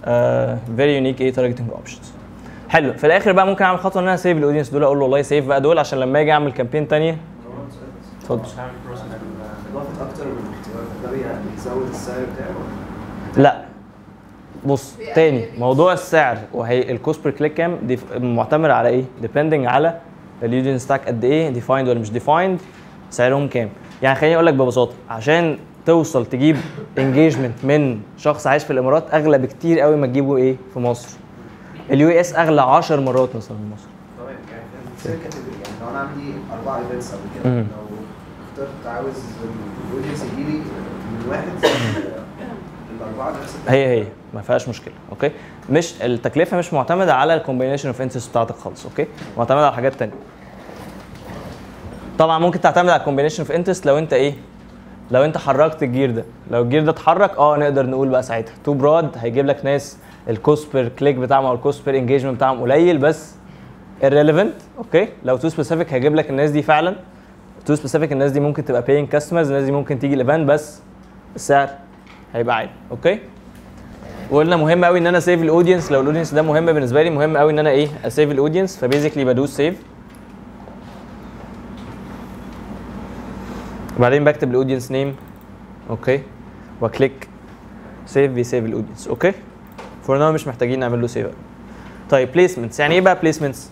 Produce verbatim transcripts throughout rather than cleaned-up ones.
فيري يونيك ايه تارجتنج اوبشنز. حلو. في الاخر بقى ممكن اعمل خطوه ان انا سيف الاودينس دول، اقول له والله سيف بقى دول عشان لما اجي اعمل كامبين ثانيه. اتفضل. اضافه اكتر من الاختيار ده بيزود السعر بتاعه؟ لا بص تاني، موضوع السعر وهي الكوست بير كليك كام دي معتمد على ايه؟ ديبندنج على اليوزر ستاك قد ايه، ديفايند ولا مش ديفايند، سعرهم كام. يعني خليني اقول لك ببساطه، عشان توصل تجيب انجيجمنت من شخص عايش في الامارات اغلى بكتير قوي ما تجيبه ايه في مصر. اليو اس اغلى عشر مرات مثلا من مصر. طبعا يعني في كاتيجوري، يعني لو انا عندي اربع ايفنتس قبل كده، لو اخترت عاوز الاودينس يجي لي من واحد الاربعه نفس هي هي ما فيهاش مشكله. اوكي، مش التكلفه مش معتمده على الكومبينيشن اوف انترست بتاعتك خالص. اوكي، معتمده على حاجات ثانيه. طبعا ممكن تعتمد على الكومبينيشن اوف انترست لو انت ايه، لو انت حركت الجير ده، لو الجير ده اتحرك اه نقدر نقول بقى ساعتها تو براد هيجيب لك ناس الكوست بير كليك بتاعهم او الكوست بير انجيجمنت بتاعهم قليل بس irrelevant. اوكي، لو تو سبيسيفيك هيجيب لك الناس دي فعلا تو سبيسيفيك، الناس دي ممكن تبقى paying customers، الناس دي ممكن تيجي الايفنت بس السعر هيبقى عالي. اوكي، وقلنا مهم قوي ان انا سيف الاودينس، لو الاودينس ده مهم بالنسبه لي مهم قوي ان انا ايه اسيف الاودينس، فبيزيكلي بدوس سيف وبعدين بكتب الاودينس نيم. اوكي، واكليك سيف بيسيف الاودينس. اوكي، فور ناو مش محتاجين نعمل له سيف. طيب بليسمنتس، يعني ايه بقى بليسمنتس؟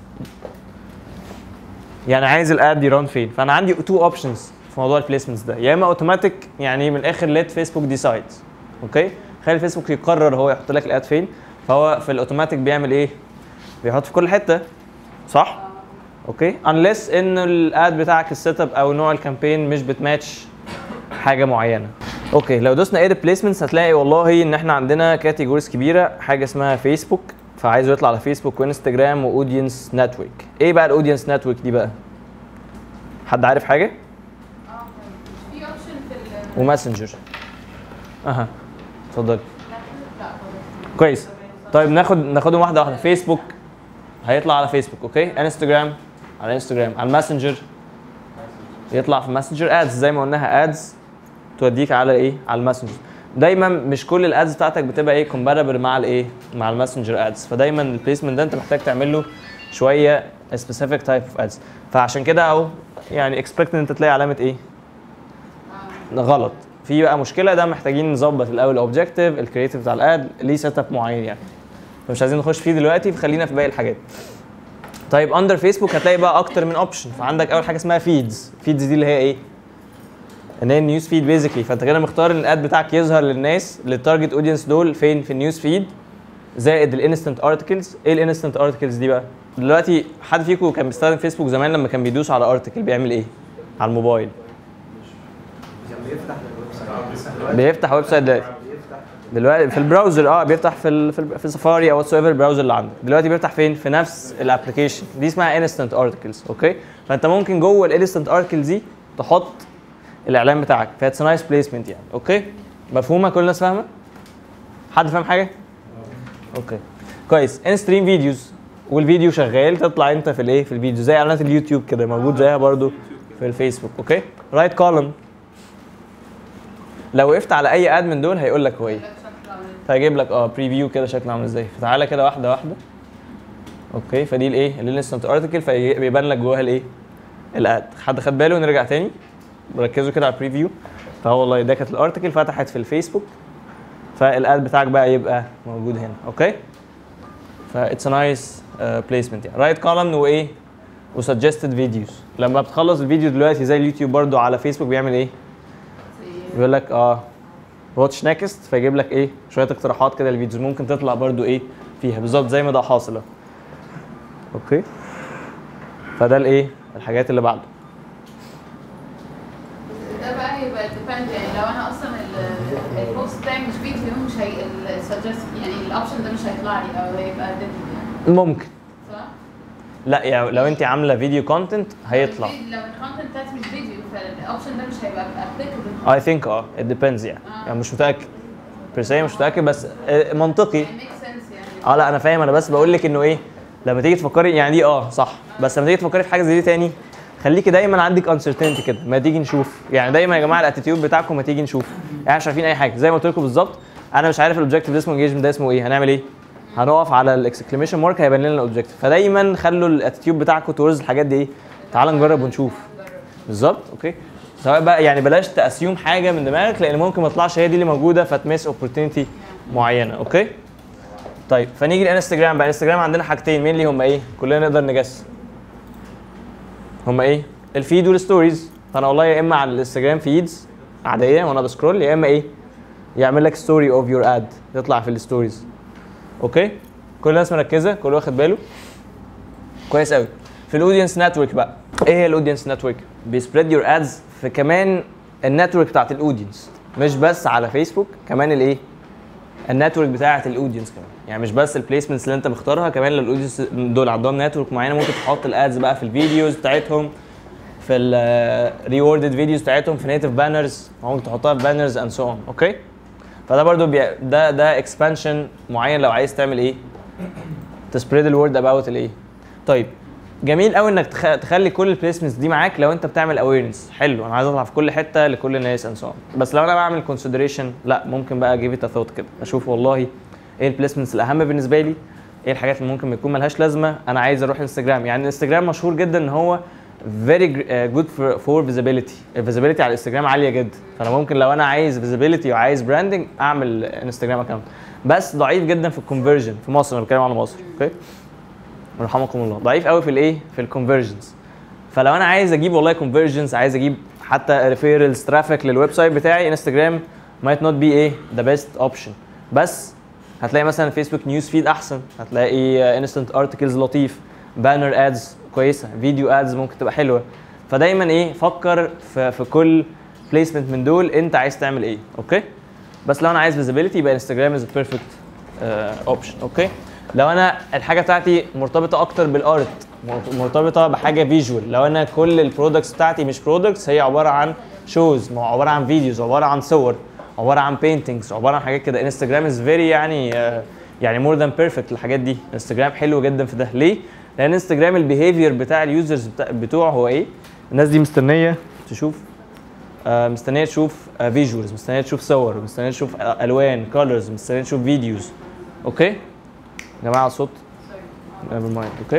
يعني عايز الاد يران فين؟ فانا عندي تو اوبشنز في موضوع البليسمنتس ده، يا اما اوتوماتيك يعني من الاخر ليت فيسبوك ديسايد. اوكي، خلي فيسبوك يقرر هو يحط لك الاد فين، فهو في الاوتوماتيك بيعمل ايه؟ بيحط في كل حته، صح؟ اوكي، انليس ان الاد بتاعك السيت اب او نوع الكامبين مش بتماتش حاجه معينه. اوكي، لو دوسنا ايد بليسمنتس هتلاقي والله ان احنا عندنا كاتيجوريز كبيره، حاجه اسمها فيسبوك، فعايزه يطلع على فيسبوك وانستجرام واودينس نتورك. ايه بقى الاودينس نتورك دي بقى؟ حد عارف حاجه؟ اه في اوبشن في وماسنجر. اها اتفضل. لا كويس. طيب ناخد ناخدهم واحده واحده. فيسبوك هيطلع على فيسبوك. اوكي، انستجرام على انستجرام، على الماسنجر يطلع في ماسنجر ادز زي ما قلناها، ادز توديك على ايه؟ على الماسنجر. دايما مش كل الادز بتاعتك بتبقى ايه كومباتبل مع الايه؟ مع الماسنجر ادز، فدايما البليسمنت ده انت محتاج تعمل له شويه سبيسيفيك تايب اوف ادز، فعشان كده اهو يعني اكسبكت ان انت تلاقي علامه ايه؟ غلط. في بقى مشكله، ده محتاجين نظبط الاول الاوبجكتيف الكرييتيف بتاع الاد ليه سيت اب معين يعني، فمش عايزين نخش فيه دلوقتي، فخلينا في باقي الحاجات. طيب اندر فيسبوك هتلاقي بقى اكتر من اوبشن، فعندك اول حاجه اسمها فيدز. فيدز دي اللي هي ايه؟ ان هي النيوز فيد بيزيكلي، فانت كده مختار ان الاد بتاعك يظهر للناس للتارجت اودينس دول فين؟ في النيوز فيد، زائد الانستنت ارتكلز. ايه الانستنت ارتكلز دي بقى؟ دلوقتي حد فيكم كان بيستخدم فيسبوك زمان لما كان بيدوس على ارتكل بيعمل ايه؟ على الموبايل كان بيفتح الويب سايت، بيفتح ويب سايت دلوقتي دلوقتي في البراوزر، اه بيفتح في ال في, ال في سفاري او واتس ايفر البراوزر اللي عندك. دلوقتي بيفتح فين؟ في نفس الابلكيشن، دي اسمها انستنت ارتكلز. اوكي، فانت ممكن جوه الانستنت ارتكلز دي تحط الاعلان بتاعك، فاتس نايس بليسمنت يعني. اوكي، مفهومه؟ كل الناس فاهمه؟ حد فاهم حاجه؟ اوكي كويس. ان ستريم فيديوز، والفيديو شغال تطلع انت في الايه؟ في الفيديو، زي اعلانات اليوتيوب كده موجود زيها برده في الفيسبوك. اوكي، رايت كولوم، لو وقفت على اي اد من دول هيقول لك هو ايه، فهيجيب لك اه بريفيو كده شكله عامل ازاي. فتعالى كده واحده واحده. اوكي، فدي الايه؟ الانستنت ارتكل، فبيبان لك جواها الايه؟ الاد. حد خد باله؟ نرجع تاني ركزوا كده على البريفيو. فهو والله ده كانت الارتكل فتحت في الفيسبوك، فالاد بتاعك بقى يبقى موجود هنا. اوكي، فاتس نايس بليسمنت يعني. رايت كولوم وايه؟ وسجستد فيديوز. لما بتخلص الفيديو دلوقتي زي اليوتيوب برضو على فيسبوك بيعمل ايه؟ بيقول لك اه واتش نيكست، فيجيب لك ايه؟ شويه اقتراحات كده للفيديوز ممكن تطلع برضو ايه فيها بالظبط زي ما ده حاصل. اوكي، فده الايه؟ الحاجات اللي بعده. ده بقى هيبقى ديبند، يعني لو انا اصلا البوست بتاعي مش فيديو مش هي السجست، يعني الاوبشن ده مش هيطلع لي او هيبقى ديد يعني. ممكن صح؟ لا يعني لو انت عامله فيديو كونتنت هيطلع. لو الكونتنت بتاعتي مش فيديو فالاوبشن ده مش هيبقى ابليكابل. اي ثينك اه ات ديبندز يعني. آه. يعني مش متاكد برسي، مش متاكد بس منطقي. يعني ميك سنس يعني. اه لا انا فاهم، انا بس بقول لك انه ايه لما تيجي تفكري يعني دي اه صح، بس لما تيجي تفكري في حاجه زي دي تاني خليكي دايما عندك انسرتينتي كده، ما تيجي نشوف يعني. دايما يا جماعه الاتيتيود بتاعكم ما تيجي نشوف، يعني مش عارفين اي حاجه زي ما قلت لكم بالظبط. انا مش عارف الاوبجيكتيف ده اسمه انجيجمنت ده اسمه ايه، هنعمل ايه؟ هنقف على الاكسكليميشن مارك هيبان لنا الاوبجيكتيف. فدايما خلوا الاتيتيود بتاعكم تورز الحاجات دي ايه؟ تعال نجرب ونشوف. بالظبط اوكي. سواء بقى يعني بلاش تاسيوم حاجه من دماغك لان ممكن ما تطلعش هي دي اللي موجوده فتمس اوبورتيونيتي معينه. اوكي طيب فنيجي للانستجرام بقى. الانستجرام عندنا حاجتين مين اللي هم ايه؟ كلنا نقدر نجس. هم ايه؟ الفيد والستوريز. فانا والله يا اما على الانستجرام فيدز عاديه وانا بسكرول، يا اما ايه؟ يعمل لك ستوري اوف يور اد يطلع في الستوريز. اوكي كل الناس مركزه، كل واخد باله كويس قوي. في الاودينس نتورك بقى، ايه هي الاودينس نتورك؟ بيسبريد يور ادز في كمان النتورك بتاعت الاودينس، مش بس على فيسبوك، كمان الايه؟ النتورك بتاعت الاودينس كمان. يعني مش بس البليسمنتس اللي انت مختارها، كمان الاودينس دول عندهم نتورك معينه ممكن تحط الادز بقى في الفيديوز بتاعتهم، في الريوردد فيديوز بتاعتهم، في نيتف بانرز، ممكن تحطها في بانرز اند سو اون. اوكي فده برضو بي... ده ده اكسبانشن معين لو عايز تعمل ايه؟ تسبريد الورد اباوت الايه؟ طيب جميل قوي انك تخ... تخلي كل البليسمنتس دي معاك لو انت بتعمل اويرنس. حلو انا عايز اطلع في كل حته لكل الناس اند سو اون. بس لو انا بعمل كونسيدريشن لا، ممكن بقى جيف ات ثوت كده، اشوف والله ايه البليسمنتس الاهم بالنسبه لي، ايه الحاجات اللي ممكن يكون ملهاش لازمه. انا عايز اروح انستجرام، يعني الانستجرام مشهور جدا ان هو very good for, for visibility. الفيزيبيليتي على الانستجرام عاليه جدا، فانا ممكن لو انا عايز فيزيبيليتي وعايز براندنج اعمل انستجرام اكونت. بس ضعيف جدا في الكونفرجن في مصر، انا بتكلم على مصر. اوكي رحمكم الله. ضعيف قوي في الايه؟ في الكونفرجنز. فلو انا عايز اجيب والله كونفرجنز، عايز اجيب حتى ريفيرلز ترافيك للويب سايت بتاعي، انستجرام might not be ايه the best option. بس هتلاقي مثلا فيسبوك نيوز فيد احسن، هتلاقي انستنت ارتكلز لطيف، بانر ادز كويسه، فيديو ادز ممكن تبقى حلوه. فدايما ايه؟ فكر في, في كل بليسمنت من دول انت عايز تعمل ايه. اوكي بس لو انا عايز فيزيبيليتي يبقى انستجرام از بيرفكت اوبشن. اوكي لو انا الحاجه بتاعتي مرتبطه اكتر بالارت، مرتبطه بحاجه فيجوال، لو انا كل البرودكتس بتاعتي مش برودكتس، هي عباره عن شوز، عباره عن فيديوز، عباره عن صور، عباره عن بينتنجز، عباره عن حاجات كده. انستجرام از فيري يعني uh, يعني مور ذان بيرفكت الحاجات دي. انستجرام حلو جدا في ده. ليه؟ لان انستجرام البيهيفير بتاع اليوزرز بتاع بتوعه هو ايه؟ الناس دي مستنيه تشوف آه مستنيه تشوف آه فيجوالز، مستنيه تشوف صور، مستنيه تشوف آه الوان كولرز، مستنيه تشوف فيديوز. اوكي يا جماعه الصوت نيفر مايند. اوكي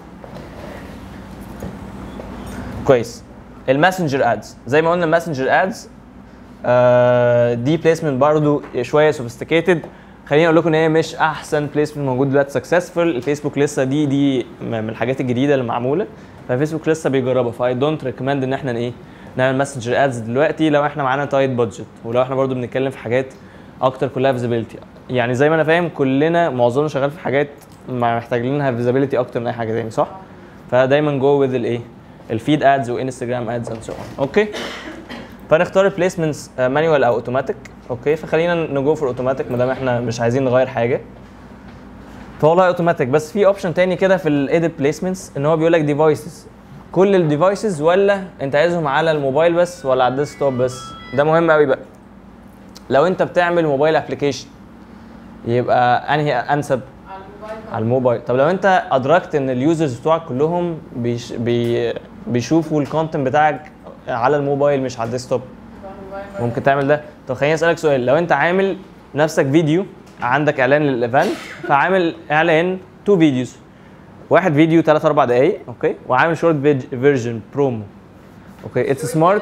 كويس. الماسنجر ادز زي ما قلنا، الماسنجر ادز آه دي بليسمنت برضو شويه سوفيستيكيتد. خليني اقول لكم ان هي مش احسن بليسمنت موجود دلوقتي سكسسفول. الفيسبوك لسه دي دي من الحاجات الجديده اللي معموله، فالفيسبوك لسه بيجربها. فاي دونت ريكومند ان احنا ايه نعمل ماسنجر ادز دلوقتي لو احنا معانا تايت بادجت، ولو احنا برضو بنتكلم في حاجات اكتر كلها فيزيبيليتي. يعني زي ما انا فاهم كلنا معظمنا شغال في حاجات ما محتاجين لها فيزيبيليتي اكتر من اي حاجه تاني، صح؟ فدايما جو وذ الايه؟ الفيد ادز وانستجرام ادز اند سو اون. اوكي فنختار البليسمنتس مانيوال او اوتوماتيك. اوكي فخلينا نجو في الاوتوماتيك ما دام احنا مش عايزين نغير حاجه، فوالله اوتوماتيك. بس في اوبشن تاني كده في الايديت بليسمنتس ان هو بيقول لك ديفايسز، كل الديفايسز ولا انت عايزهم على الموبايل بس ولا على الديسكتوب بس. ده مهم قوي بقى. لو انت بتعمل موبايل ابلكيشن يبقى انهي انسب؟ على الموبايل. على الموبايل. طب لو انت ادركت ان اليوزرز بتوعك كلهم بيش بي بيشوفوا الكونتنت بتاعك على الموبايل مش على الديسكتوب، ممكن تعمل ده. طب خليني اسالك سؤال، لو انت عامل نفسك فيديو، عندك اعلان للايفنت، فعامل اعلان تو فيديوز، واحد فيديو ثلاث اربع دقائق اوكي، وعامل شورت فيرجن برومو اوكي، اتس سمارت،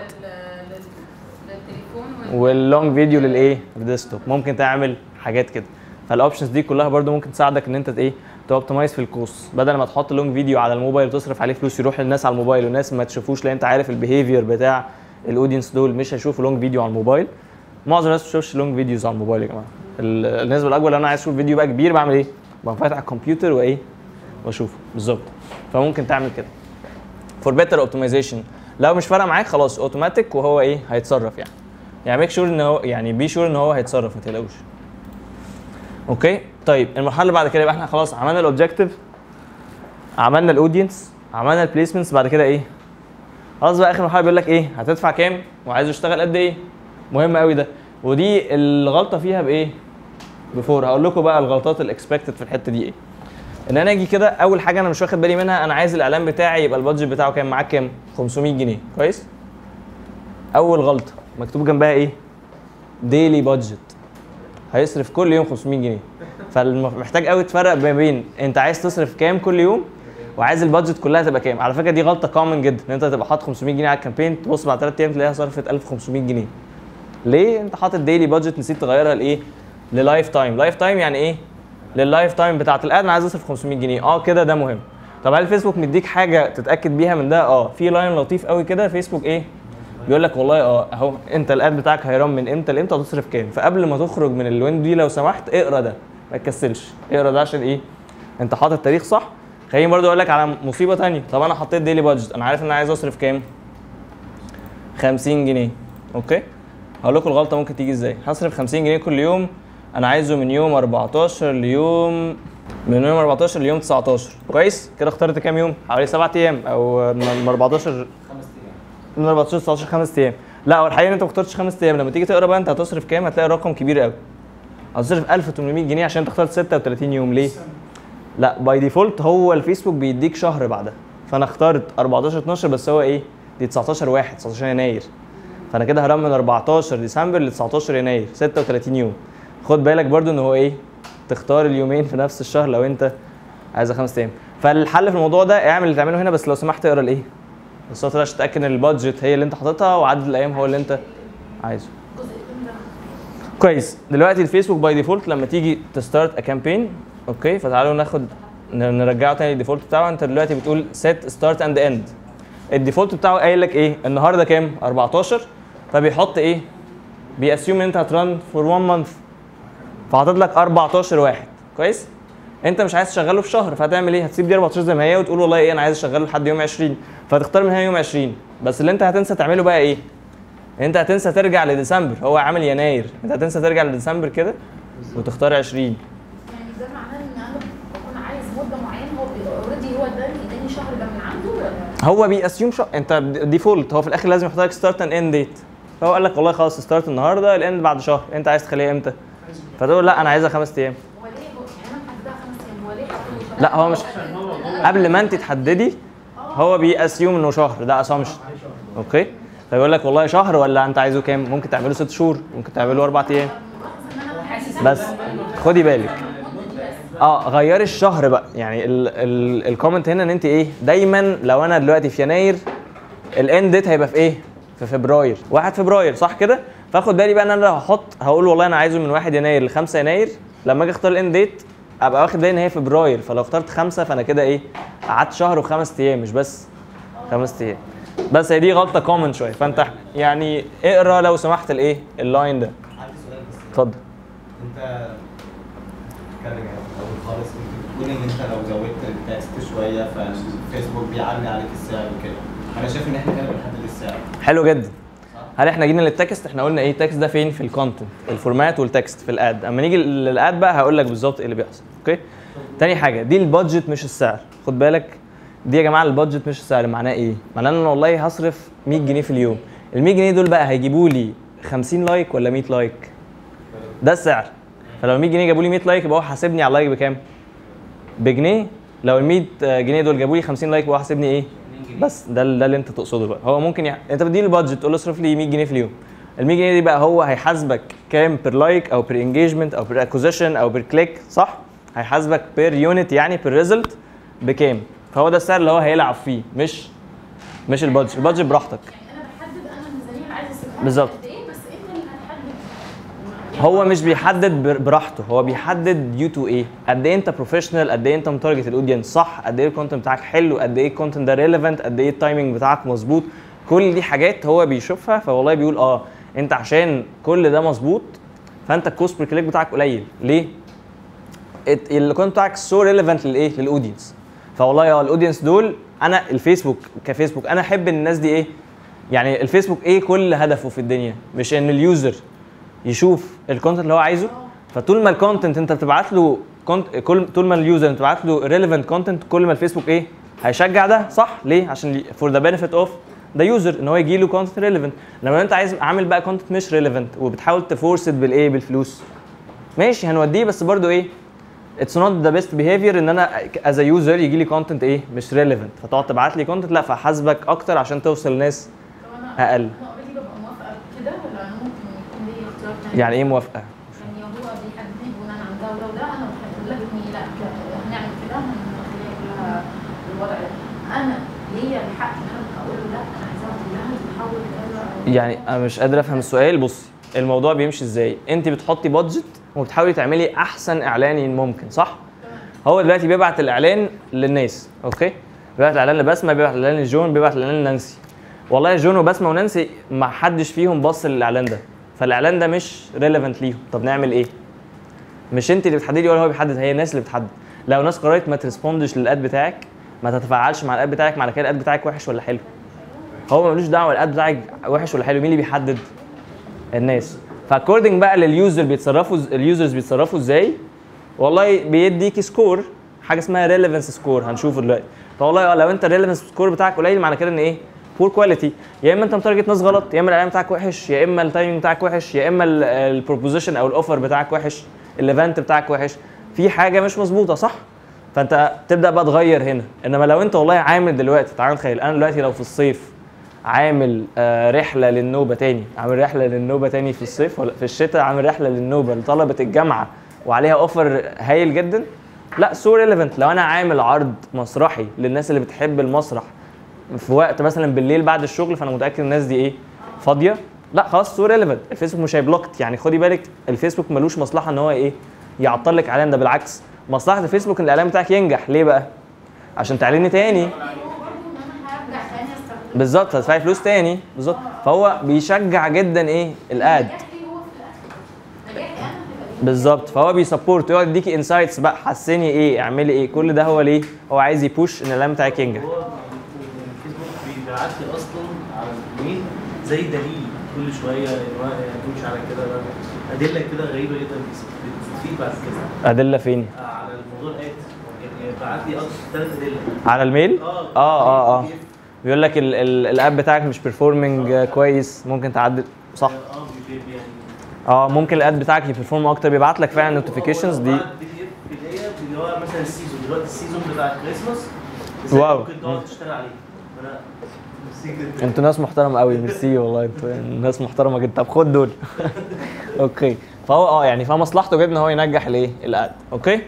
واللونج فيديو للايه؟ للديسكتوب. ممكن تعمل حاجات كده. فالاوبشنز دي كلها برده ممكن تساعدك ان انت ايه؟ توبتمايز في الكوست، بدل ما تحط لونج فيديو على الموبايل وتصرف عليه فلوس يروح للناس على الموبايل والناس ما تشوفوش، لان انت عارف البيهيفير بتاع الاودينس دول مش هيشوفوا لونج فيديو على الموبايل. معظم الناس ما بتشوفش لونج فيديوز على الموبايل يا جماعه. النسبه الاكبر لو انا عايز اشوف فيديو بقى كبير بعمل ايه؟ بقوم فاتح على الكمبيوتر وايه؟ واشوفه بالظبط. فممكن تعمل كده. فور بيتر اوبتمايزيشن لو مش فارقه معاك خلاص اوتوماتيك وهو ايه؟ هيتصرف يعني. يعني ميك شور ان هو يعني بي شور ان هو هيتصرف ما تقلقوش. اوكي؟ طيب المرحله اللي بعد كده يبقى احنا خلاص عملنا الاوبجكتيف، عملنا الاودينس، عملنا البليسمنتس، بعد كده ايه؟ خلاص بقى اخر مرحله بيقول لك ايه؟ هتدفع كام؟ وعايزه يشتغل قد ايه؟ مهم قوي ده. ودي الغلطه فيها بايه؟ بفور. هقول لكم بقى الغلطات الاكسبكتد في الحته دي ايه؟ ان انا اجي كده اول حاجه انا مش واخد بالي منها، انا عايز الاعلان بتاعي يبقى البادجت بتاعه كام؟ معاك كام؟ خمسمية جنيه كويس؟ اول غلطه مكتوب جنبها ايه؟ ديلي بادجت. هيصرف كل يوم خمسمية جنيه. فمحتاج قوي تفرق ما بين انت عايز تصرف كام كل يوم وعايز البادجت كلها تبقى كام. على فكره دي غلطه كومن جدا ان انت تبقى حاطط خمسمية جنيه على الكامبين، تبص بعد ثلاث ايام تلاقيها صرفت ألف وخمسمية جنيه. ليه؟ انت حاطط ديلي بادجت نسيت تغيرها لايه؟ للايف تايم. لايف تايم يعني ايه؟ لللايف تايم بتاعت الاد انا عايز اصرف خمسمية جنيه. اه كده ده مهم. طب هل فيسبوك مديك حاجه تتاكد بيها من ده؟ اه في لاين لطيف قوي كده فيسبوك ايه؟ بيقول لك والله اه اهو انت الاد بتاعك هيرن من امتى لامتى وتصرف كام، فقبل ما تخرج من الويندو دي لو سمحت اقرا ده، ما تكسلش اقرا ده عشان ايه؟ انت حاطط تاريخ صح. خليني برضو اقول لك على مصيبه ثانيه. طب انا حطيت ديلي بادجت، انا عارف ان انا عايز اصرف كام؟ خمسين جنيه. اوكي؟ هقول لكم الغلطه ممكن تيجي ازاي. هصرف خمسين جنيه كل يوم، انا عايزه من يوم أربعتاشر ليوم من يوم أربعتاشر ليوم تسعتاشر. كويس؟ كده اخترت كام يوم؟ حوالي سبعة ايام او من أربعتاشر خمس ايام من أربعتاشر تسعتاشر خمس ايام. لا هو الحقيقه انت ما اخترتش خمس ايام، لما تيجي تقرا بقى انت هتصرف كام هتلاقي الرقم كبير قوي. هتصرف ألف وتمنمية جنيه عشان انت اخترت ستة وتلاتين يوم. ليه؟ لا باي ديفولت هو الفيسبوك بيديك شهر بعدها، فانا اخترت أربعتاشر اتناشر بس هو ايه؟ دي تسعتاشر واحد تسعتاشر يناير، فانا كده هرم من أربعتاشر ديسمبر ل تسعتاشر يناير ستة وتلاتين يوم. خد بالك برضو ان هو ايه؟ تختار اليومين في نفس الشهر لو انت عايزه خمس ايام. فالحل في الموضوع ده اعمل اللي تعمله هنا، بس لو سمحت اقرا الايه؟ السطر عشان تتاكد ان البادجت هي اللي انت حاططها وعدد الايام هو اللي انت عايزه. كويس. دلوقتي الفيسبوك باي ديفولت لما تيجي تستارت ا كامبين، اوكي، فتعالوا ناخد نرجعه تاني الديفولت بتاعه. انت دلوقتي بتقول set start and end. الديفولت بتاعه قايل لك ايه؟ النهارده كام؟ أربعتاشر، فبيحط ايه؟ بيأسيوم ان انت هترن فور واحد مانث، فحاطط لك أربعتاشر واحد. كويس؟ انت مش عايز تشغله في شهر، فهتعمل ايه؟ هتسيب دي أربعتاشر زي ما هي وتقول والله ايه انا عايز اشغله لحد يوم عشرين، فتختار من هنا يوم عشرين. بس اللي انت هتنسى تعمله بقى ايه؟ انت هتنسى ترجع لديسمبر، هو عامل يناير، انت هتنسى ترجع لديسمبر كده وتختار عشرين. يعني ده معناه ان انا بكون عايز مده معينه، هو اوريدي هو ده اداني شهر ده من عنده ولا هو بيأسيوم شهر، انت ديفولت هو في الاخر لازم يحط لك ستارت اند اند ديت، فهو قال لك والله خلاص ستارت النهارده الاند بعد شهر، انت عايز تخليها امتى؟ فتقول لا انا عايزها خمس ايام. هو ليه هو يعني انا محددها خمس ايام، هو ليه حطوا لا هو مش قبل ما انت تحددي، هو بيأسيوم انه شهر، ده اسامبشن. اوكي؟ فيقول لك والله شهر ولا انت عايزه كام؟ ممكن تعمله ست شهور، ممكن تعمله اربع ايام. بس خدي بالك اه غيري الشهر بقى. يعني الكومنت هنا ان انت ايه؟ دايما لو انا دلوقتي في يناير الاند ديت هيبقى في ايه؟ في فبراير، واحد فبراير صح كده؟ فاخد بالي بقى ان انا لو هحط هقول والله انا عايزه من واحد يناير ل خمسة يناير، لما اجي اختار الاند ديت ابقى واخد بالي ان هي فبراير، فلو اخترت خمسة فانا كده ايه؟ قعدت شهر وخمس ايام مش بس خمس ايام. بس هي دي غلطه كومن شويه، فانت يعني اقرا لو سمحت الايه؟ اللاين ده. عندي سؤال بس. اتفضل. انت بتتكلم يعني في الاول خالص انت بتقول ان انت لو زودت التكست شويه فالفيسبوك بيعلي عليك السعر وكده. انا شايف ان احنا كده بنحدد السعر. حلو جدا. هل احنا جينا للتكست؟ احنا قلنا ايه؟ التكست ده فين؟ في الكونتنت، الفورمات والتكست في الاد. اما نيجي للاد بقى هقول لك بالظبط ايه اللي بيحصل. اوكي؟ تاني حاجه دي البادجت مش السعر. خد بالك دي يا جماعه البادجت مش السعر. معناه ايه؟ معناه ان انا والله هصرف مية جنيه في اليوم. ال مية جنيه دول بقى هيجيبوا لي خمسين لايك ولا مية لايك؟ ده السعر. فلو ال مية جنيه جابوا لي مية لايك يبقى هو حاسبني على اللايك بكام؟ بجنيه. لو ال مية جنيه دول جابوا لي خمسين لايك يبقى هو حاسبني ايه؟ بس ده ده اللي انت تقصده بقى. هو ممكن يعني انت بتدي له بادجت تقول له اصرف لي مية جنيه في اليوم. ال مية جنيه دي بقى هو هيحاسبك كام بير لايك او بير انجيجمنت او بير اكوزيشن او بير كليك، صح؟ هيحاسبك بير يونت يعني بير ريزلت بكام. فهو ده السعر اللي هو هيلعب فيه، مش مش البادجت. البادجت براحتك. يعني انا بحدد انا الميزانيه اللي عايزه اصرفها بالظبط. قد ايه، بس انت اللي هتحدد. هو مش بيحدد براحته، هو بيحدد ديو تو ايه؟ قد ايه انت بروفيشنال، قد ايه انت متارجت الاودينس صح، قد ايه الكونتنت بتاعك حلو، قد ايه الكونتنت ده ريليفنت، قد ايه التايمنج بتاعك مظبوط. كل دي حاجات هو بيشوفها، فوالله بيقول اه انت عشان كل ده مظبوط فانت الكوست بير كليك بتاعك قليل. ليه؟ الكونتنت بتاعك سو ريليفنت للايه؟ للاودينس. فوالله اه الاودينس دول انا الفيسبوك كفيسبوك انا احب ان الناس دي ايه؟ يعني الفيسبوك ايه كل هدفه في الدنيا؟ مش ان اليوزر يشوف الكونتنت اللي هو عايزه. فطول ما الكونتنت انت بتبعت له كونت كل طول ما اليوزر انت بتبعت له ريليفنت كونتنت كل ما الفيسبوك ايه؟ هيشجع ده، صح؟ ليه؟ عشان فور ذا بنفيت اوف ذا يوزر ان هو يجي له كونتنت ريليفنت. لما انت عايز عامل بقى كونتنت مش ريليفنت وبتحاول تفورس بالايه؟ بالفلوس، ماشي هنوديه، بس برضو ايه؟ اتس نوت ذا بيست بيهيفير ان انا از يوزر يجي لي كونتنت ايه؟ مش ريليفنت، فتقعد تبعت لي كونتنت لا فحاسبك اكتر عشان توصل لناس اقل. انا اوريدي ببقى موافقه كده ولا انا ممكن يكون لي اختيار تاني؟ يعني ايه موافقه؟ يعني هو ليا الحق ان انا اقول له لا انا عايزاها كلها تتحول كذا؟ يعني انا مش قادر افهم السؤال. بصي الموضوع بيمشي ازاي؟ انت بتحطي بادجت وبتحاولي تعملي احسن اعلان ممكن، صح؟ هو دلوقتي بيبعت الاعلان للناس، اوكي؟ بيبعت الاعلان لبسمه، بيبعت الاعلان لجون، بيبعت الاعلان لنانسي. والله جون وبسمه ونانسي ما حدش فيهم بص للاعلان ده، فالاعلان ده مش ريليفنت ليهم. طب نعمل ايه؟ مش انت اللي بتحددي ولا هو بيحدد، هي الناس اللي بتحدد. لو ناس قررت ما ترسبوندش للاد بتاعك، ما تتفاعلش مع الاد بتاعك، معنى كده الاد بتاعك وحش ولا حلو؟ هو ملوش دعوه الاد بتاعك وحش ولا حلو، مين اللي بيحدد؟ الناس. فاكوردنج بقى لليوزر بيتصرفوا اليوزرز بيتصرفوا ازاي؟ والله بيديكي سكور، حاجه اسمها ريليفنس سكور هنشوفه دلوقتي. فوالله لو انت الريليفنس سكور بتاعك قليل معنى كده ان ايه؟ بور كواليتي. يا اما انت متارجت ناس غلط، يا اما الاعلان بتاعك وحش، يا اما التايمنج بتاعك وحش، يا اما البروبوزيشن او الاوفر بتاعك وحش، الايفنت بتاعك وحش، في حاجه مش مظبوطه، صح؟ فانت تبدا بقى تغير هنا. انما لو انت والله عامل دلوقتي، تعال نتخيل انا دلوقتي لو في الصيف عامل آه رحله للنوبه تاني، عامل رحله للنوبه تاني في الصيف ولا في الشتاء، عامل رحله للنوبه لطلبه الجامعه وعليها اوفر هايل جدا، لا سو ريليفنت. لو انا عامل عرض مسرحي للناس اللي بتحب المسرح في وقت مثلا بالليل بعد الشغل، فانا متاكد الناس دي ايه؟ فاضيه، لا خلاص سو ريليفنت. الفيسبوك مش هيبلوكت، يعني خدي بالك الفيسبوك ملوش مصلحه ان هو ايه؟ يعطل لك اعلان، ده بالعكس مصلحه الفيسبوك ان الاعلان بتاعك ينجح. ليه بقى؟ عشان تعلني تاني بالظبط، هتدفعي فلوس تاني بالظبط. فهو بيشجع جدا ايه؟ الاد بالظبط. فهو بيسبورت، يقعد يديكي انسايتس بقى، حسني ايه، اعملي ايه، كل ده هو ليه؟ هو عايز يبوش ان الاعلان بتاعك ينجح. هو الفيسبوك بيبعت لي اصلا على الميل زي دليل كل شويه ان هو تمشي على كده، ادله كده غريبه جدا بتفيد بعد كده. ادله فين؟ على الموضوع الات يعني بعت لي اصلا ثلاث ادله على الميل. اه اه اه بيقول لك الاب بتاعك مش بيرفورمنج كويس، ممكن تعدل، صح؟ اه يعني اه ممكن الاد بتاعك يبرفورم اكتر، بيبعت لك فعلا نوتيفيكيشنز دي. اللي هو مثلا السيزون دلوقتي السيزون بتاع الكريسماس واو ممكن تقعد تشتغل عليه. انا انتوا ناس محترمه قوي، ميرسي والله، انتوا ناس محترمه جدا. طب خد دول. اوكي. فهو اه يعني فمصلحته جدا ان هو ينجح الايه؟ الاد. اوكي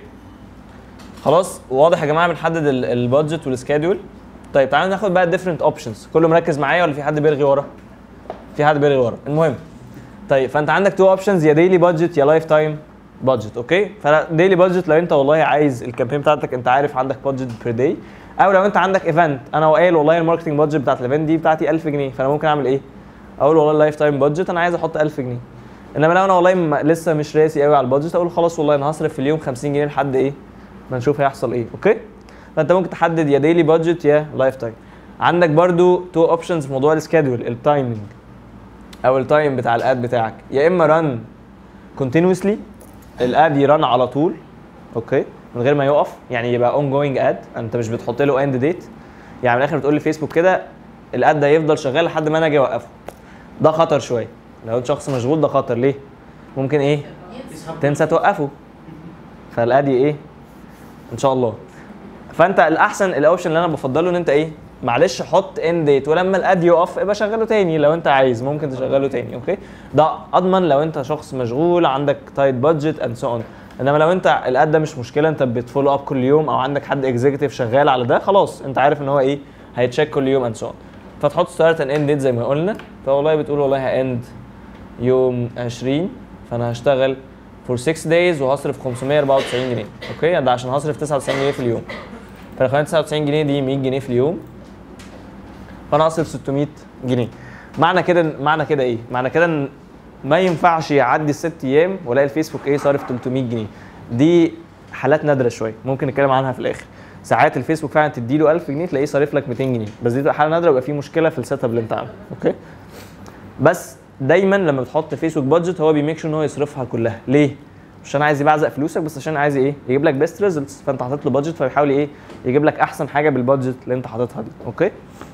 خلاص واضح يا جماعه. بنحدد البادجت والسكادول. طيب تعالوا ناخد بقى الديفرنت اوبشنز. كله مركز معايا ولا في حد بيرغي ورا؟ في حد بيرغي ورا. المهم طيب فانت عندك تو اوبشنز، يا ديلي بادجت يا لايف تايم بادجت. اوكي فديلي بادجت لو انت والله عايز الكامبين بتاعتك انت عارف عندك بادجت بير داي، او لو انت عندك ايفنت انا قايل والله الماركتنج بادجت بتاعت الايفنت دي بتاعتي ألف جنيه، فانا ممكن اعمل ايه؟ اقول والله اللايف تايم بادجت انا عايز احط ألف جنيه. انما لو انا والله م- لسه مش راسي قوي على البادجت، اقول خلاص والله انا هصرف في اليوم خمسين جنيه لحد ايه؟ ما نشوف هيحصل ايه. اوكي فانت ممكن تحدد يا ديلي بادجت يا لايف تايم. عندك برضو تو اوبشنز في موضوع السكادول، التايمنج او التايم بتاع الاد بتاعك، يا اما ران كونتينوسلي، الاد يرن على طول اوكي من غير ما يقف، يعني يبقى اون جوينج اد، انت مش بتحط له اند ديت. يعني من الاخر بتقول لي فيسبوك كده الاد ده يفضل شغال لحد ما انا اجي اوقفه. ده خطر شويه، لو انت شخص مشغول ده خطر. ليه؟ ممكن ايه؟ تنسى توقفه، فالاد ايه ان شاء الله. فانت الاحسن الاوبشن اللي انا بفضله ان انت ايه؟ معلش حط اند ديت، ولما الاد يقف يبقى شغله تاني لو انت عايز، ممكن تشغله تاني. اوكي ده اضمن لو انت شخص مشغول عندك تايت بادجت اند سو اون. انما لو انت الاد ده مش مشكله، انت بتفولو اب كل يوم او عندك حد اكزيكتيف شغال على ده، خلاص انت عارف ان هو ايه هيتشيك كل يوم اند سو اون. فتحط ستارت اند ديت زي ما قلنا. فوالله بتقول والله هاند يوم عشرين، فانا هشتغل فور ستة دايز وهصرف خمسمية وأربعة وتسعين جنيه. اوكي ده عشان هصرف تسعة وتسعين جنيه في اليوم، فلو خلينا تسعة وتسعين جنيه دي مية جنيه في اليوم، فانا هصرف ستمية جنيه. معنى كده معنى كده ايه؟ معنى كده ان ما ينفعش يعدي الست ايام والاقي الفيسبوك ايه صارف تلتمية جنيه. دي حالات نادره شويه، ممكن نتكلم عنها في الاخر. ساعات الفيسبوك فعلا تديله ألف جنيه تلاقيه صارف لك ميتين جنيه، بس دي حاله نادره ويبقى في مشكله في السيت اب اللي انت عامله. اوكي بس دايما لما بتحط فيسبوك بادجت هو بيميك شور ان هو يصرفها كلها. ليه؟ مش عشان عايز يبعزق فلوسك، بس عشان عايز ايه؟ يجيب لك بيست ريزلتس. فانت حاطط له بادجت فبيحاول ايه؟ يجيب لك احسن حاجه بالبادجت اللي انت حاططها دي. اوكي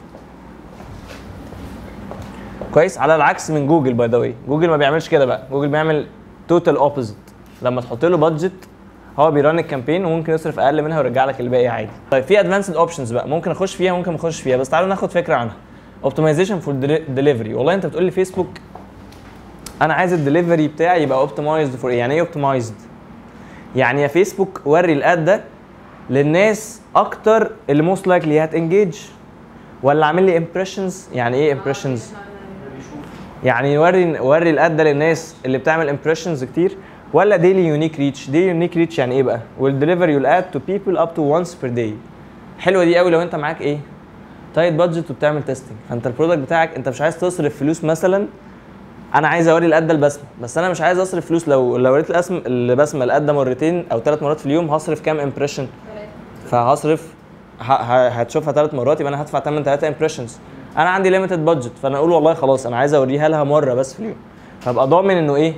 كويس. على العكس من جوجل باي ذا واي، جوجل ما بيعملش كده بقى. جوجل بيعمل توتال اوبوزيت. لما تحط له بادجت هو بيرن الكامبين وممكن يصرف اقل منها ويرجع لك الباقي عادي. طيب في ادفانسد اوبشنز بقى ممكن اخش فيها ممكن ما اخش فيها، بس تعالوا ناخد فكره عنها. اوبتمايزيشن فور ديليفري. والله انت بتقول لي فيسبوك انا عايز الدليفري بتاعي يبقى اوبتمايزد فور ايه؟ يعني ايه اوبتمايزد؟ يعني يا فيسبوك وري الاد ده للناس اكتر اللي موست لايكلي هتنجيج، ولا عامل لي امبريشنز؟ يعني ايه امبريشنز؟ يعني يوري وري الاد ده للناس اللي بتعمل امبريشنز كتير، ولا ديلي يونيك ريتش؟ ديلي يونيك ريتش يعني ايه بقى؟ will deliver you'll add to people up to once per day. حلوه دي قوي لو انت معاك ايه؟ تايت بادجت وبتعمل تيستنج، فانت البرودكت بتاعك انت مش عايز تصرف فلوس. مثلا انا عايز اوري الاد ده البسمه، بس انا مش عايز اصرف فلوس. لو لو وريت الاسم البسمه الاد ده مرتين او ثلاث مرات في اليوم هصرف كام امبريشن؟ فهصرف هتشوفها ثلاث مرات، يبقى انا هدفع ثمن ثلاثه امبريشنز. انا عندي ليميتد بادجت، فانا اقول والله خلاص انا عايز اوريها لها مره بس في اليوم، فابقى ضامن انه ايه؟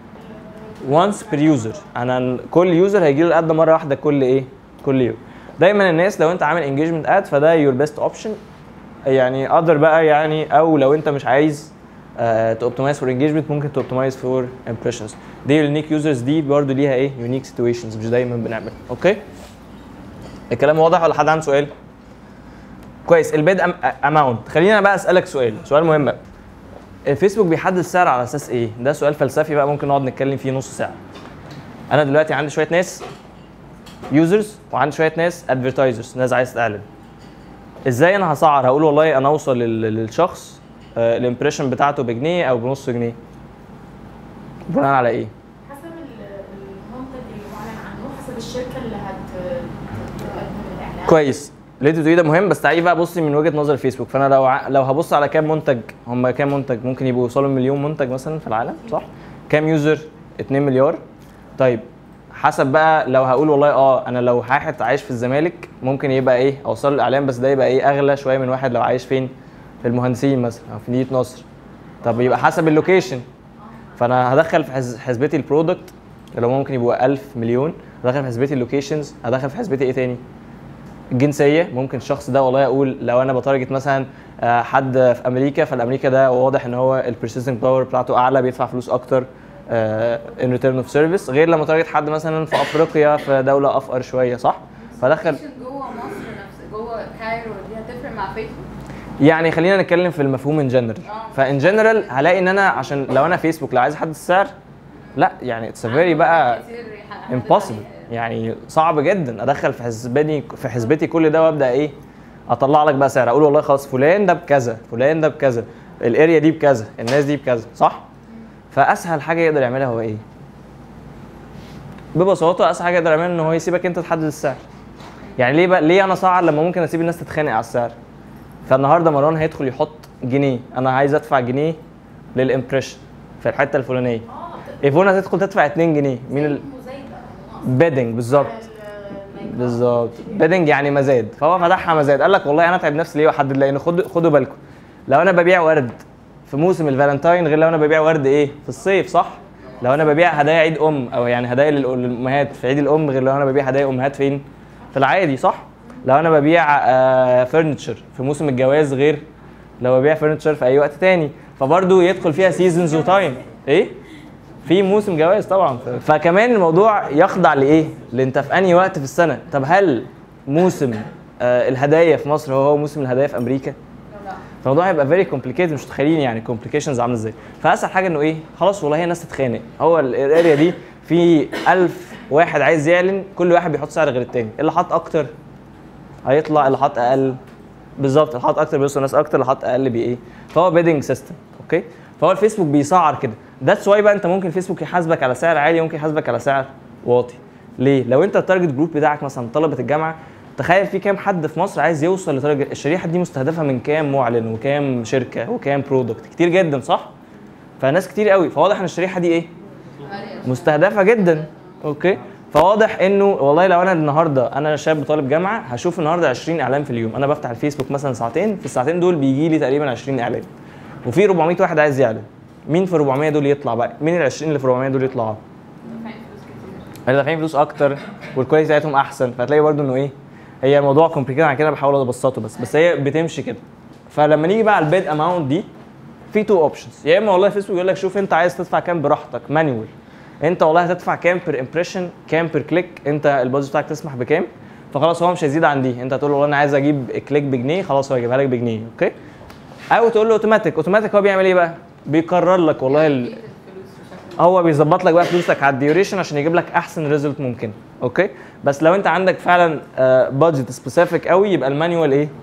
once per user. انا كل يوزر هيجي له الاد ده مره واحده كل ايه؟ كل يوم. دايما الناس لو انت عامل انجيجمنت اد فده يور بيست اوبشن. يعني اقدر بقى يعني، او لو انت مش عايز توبتمايز فور انجيجمنت ممكن توبتمايز فور امبريشنز. دي اليونيك يوزرز دي برضه ليها ايه؟ يونيك سيتويشنز مش دايما بنعملها. اوكي؟ الكلام واضح ولا حد عنده سؤال؟ كويس. البيد اماونت، خلينا بقى اسالك سؤال، سؤال مهم بقى. الفيسبوك بيحدد السعر على اساس ايه؟ ده سؤال فلسفي بقى ممكن نقعد نتكلم فيه نص ساعه. انا دلوقتي عندي شويه ناس يوزرز وعندي شويه ناس ادفرتايزرز، ناس عايز تعلن. ازاي انا هسعر؟ هقول والله انا اوصل للشخص الامبريشن بتاعته بجنيه او بنص جنيه بناء على ايه؟ حسب المنتج اللي معلن عنه، حسب الشركه اللي هتقدم الاعلان. كويس. اللي انت بتقوليه ده مهم، بس تعالي بقى بصي من وجهه نظر الفيسبوك. فانا لو ع... لو هبص على كام منتج، هم كام منتج ممكن يبقوا يوصلوا مليون منتج مثلا في العالم، صح؟ كام يوزر؟ اتنين مليار. طيب حسب بقى لو هقول والله اه انا لو واحد عايش في الزمالك ممكن يبقى ايه؟ اوصل الاعلان، بس ده يبقى ايه؟ اغلى شويه من واحد لو عايش فين؟ في المهندسين مثلا او في مدينه نصر. طب يبقى حسب اللوكيشن، فانا هدخل في حسبتي البرودكت اللي هو ممكن يبقوا ألف مليون، هدخل في حسبتي اللوكيشنز، هدخل في حسبتي ايه تاني؟ الجنسيه. ممكن الشخص ده والله اقول لو انا بتارجت مثلا حد في امريكا، فالامريكا ده واضح ان هو البرسيسنج باور بتاعته اعلى، بيدفع فلوس اكتر ان ريتيرن اوف سيرفيس، غير لما تارجت حد مثلا في افريقيا في دوله افقر شويه، صح؟ فدخل جوه مصر نفس جوه كايرو دي هتفرق مع فيسبوك؟ يعني خلينا نتكلم في المفهوم ان جنرال. فان جنرال هلاقي ان انا عشان لو انا فيسبوك لو عايز احدد السعر، لا يعني اتس فيري بقى امبوسيبل، يعني صعب جدا ادخل في حسبتي في حسبتي كل ده وابدا ايه؟ اطلع لك بقى سعر، اقول والله خلاص فلان ده بكذا، فلان ده بكذا، الاريا دي بكذا، الناس دي بكذا، صح؟ فاسهل حاجه يقدر يعملها هو ايه؟ ببساطه اسهل حاجه يقدر يعملها ان هو يسيبك انت تحدد السعر. يعني ليه بقى ليه انا اسعر لما ممكن اسيب الناس تتخانق على السعر؟ فالنهارده مروان هيدخل يحط جنيه، انا عايز ادفع جنيه للامبريشن في الحته الفلانيه. ايفون هتدخل تدفع اتنين جنيه. مين ال بيدنج؟ بالظبط بالظبط بيدنج يعني مزاد. فهو فتحها مزاد، قال لك والله انا اتعب نفسي ليه واحدد؟ لان خدوا خدوا بالكم، لو انا ببيع ورد في موسم الفالنتاين غير لو انا ببيع ورد ايه؟ في الصيف، صح؟ لو انا ببيع هدايا عيد ام او يعني هدايا للامهات في عيد الام غير لو انا ببيع هدايا امهات فين؟ في العادي، صح؟ لو انا ببيع آه فرنتشر في موسم الجواز غير لو ببيع فرنتشر في اي وقت تاني، فبرضه يدخل فيها سيزونز وتايم. ايه؟ في موسم جواز طبعا. فكمان الموضوع يخضع لايه؟ لانت في انهي وقت في السنه. طب هل موسم آه الهدايا في مصر هو هو موسم الهدايا في امريكا؟ لا. فالموضوع هيبقى فيري كومبليكيتد، مش متخيلين يعني كومبليكيشنز عامله ازاي. فاسهل حاجه انه ايه؟ خلاص والله هي الناس تتخانق، هو الاريا دي في ألف واحد عايز يعلن، كل واحد بيحط سعر غير التاني، اللي حط اكتر هيطلع، اللي حط اقل بالظبط، اللي حط اكتر بيوصل ناس اكتر، اللي حط اقل بي ايه؟ فهو بيدنج سيستم. اوكي؟ فهو الفيسبوك بيسعر كده. ذاتس واي بقى انت ممكن فيسبوك يحاسبك على سعر عالي، ممكن يحاسبك على سعر واطي. ليه؟ لو انت التارجت جروب بتاعك مثلا طلبه الجامعه، تخيل في كام حد في مصر عايز يوصل لتارجت الشريحه دي مستهدفه من كام معلن وكام شركه وكام برودكت؟ كتير جدا، صح؟ فناس كتير قوي، فواضح ان الشريحه دي ايه؟ مستهدفه جدا. اوكي؟ فواضح انه والله لو انا النهارده انا شاب طالب جامعه هشوف النهارده عشرين اعلان في اليوم، انا بفتح الفيسبوك مثلا ساعتين، في الساعتين دول بيجي لي تقريبا عشرين اعلان، وفي أربعمية واحد عايز يعلن. مين في أربعمية دول يطلع بقى؟ مين ال عشرين اللي في أربعمية دول يطلعوا؟ اللي دافعين فلوس اكتر والكواليتي بتاعتهم احسن. فهتلاقي برده انه ايه؟ هي الموضوع كومبليكيتد عن كده، بحاول ابسطه بس بس هي بتمشي كده. فلما نيجي بقى على البيد اماونت دي، في تو اوبشنز، يا اما والله فيسبوك يقول لك شوف انت عايز تدفع كام براحتك مانيوال، انت والله هتدفع كام بير امبريشن، كام بير كليك، انت البادجت بتاعك تسمح بكام، فخلاص هو مش هيزيد عن دي. انت هتقول له والله انا عايز اجيب كليك بجنيه، خلاص هو هيجيبها لك بجنيه. اوكي؟ او تقول له اوتوماتيك. اوتوماتيك هو بيعمل ايه بقى؟ بيقرر لك والله ال... هو بيظبط لك بقى فلوسك على الديوريشن عشان يجيب لك احسن ريزلت ممكن. اوكي؟ بس لو انت عندك فعلا بادجت سبيسيفيك قوي يبقى المانيوال ايه؟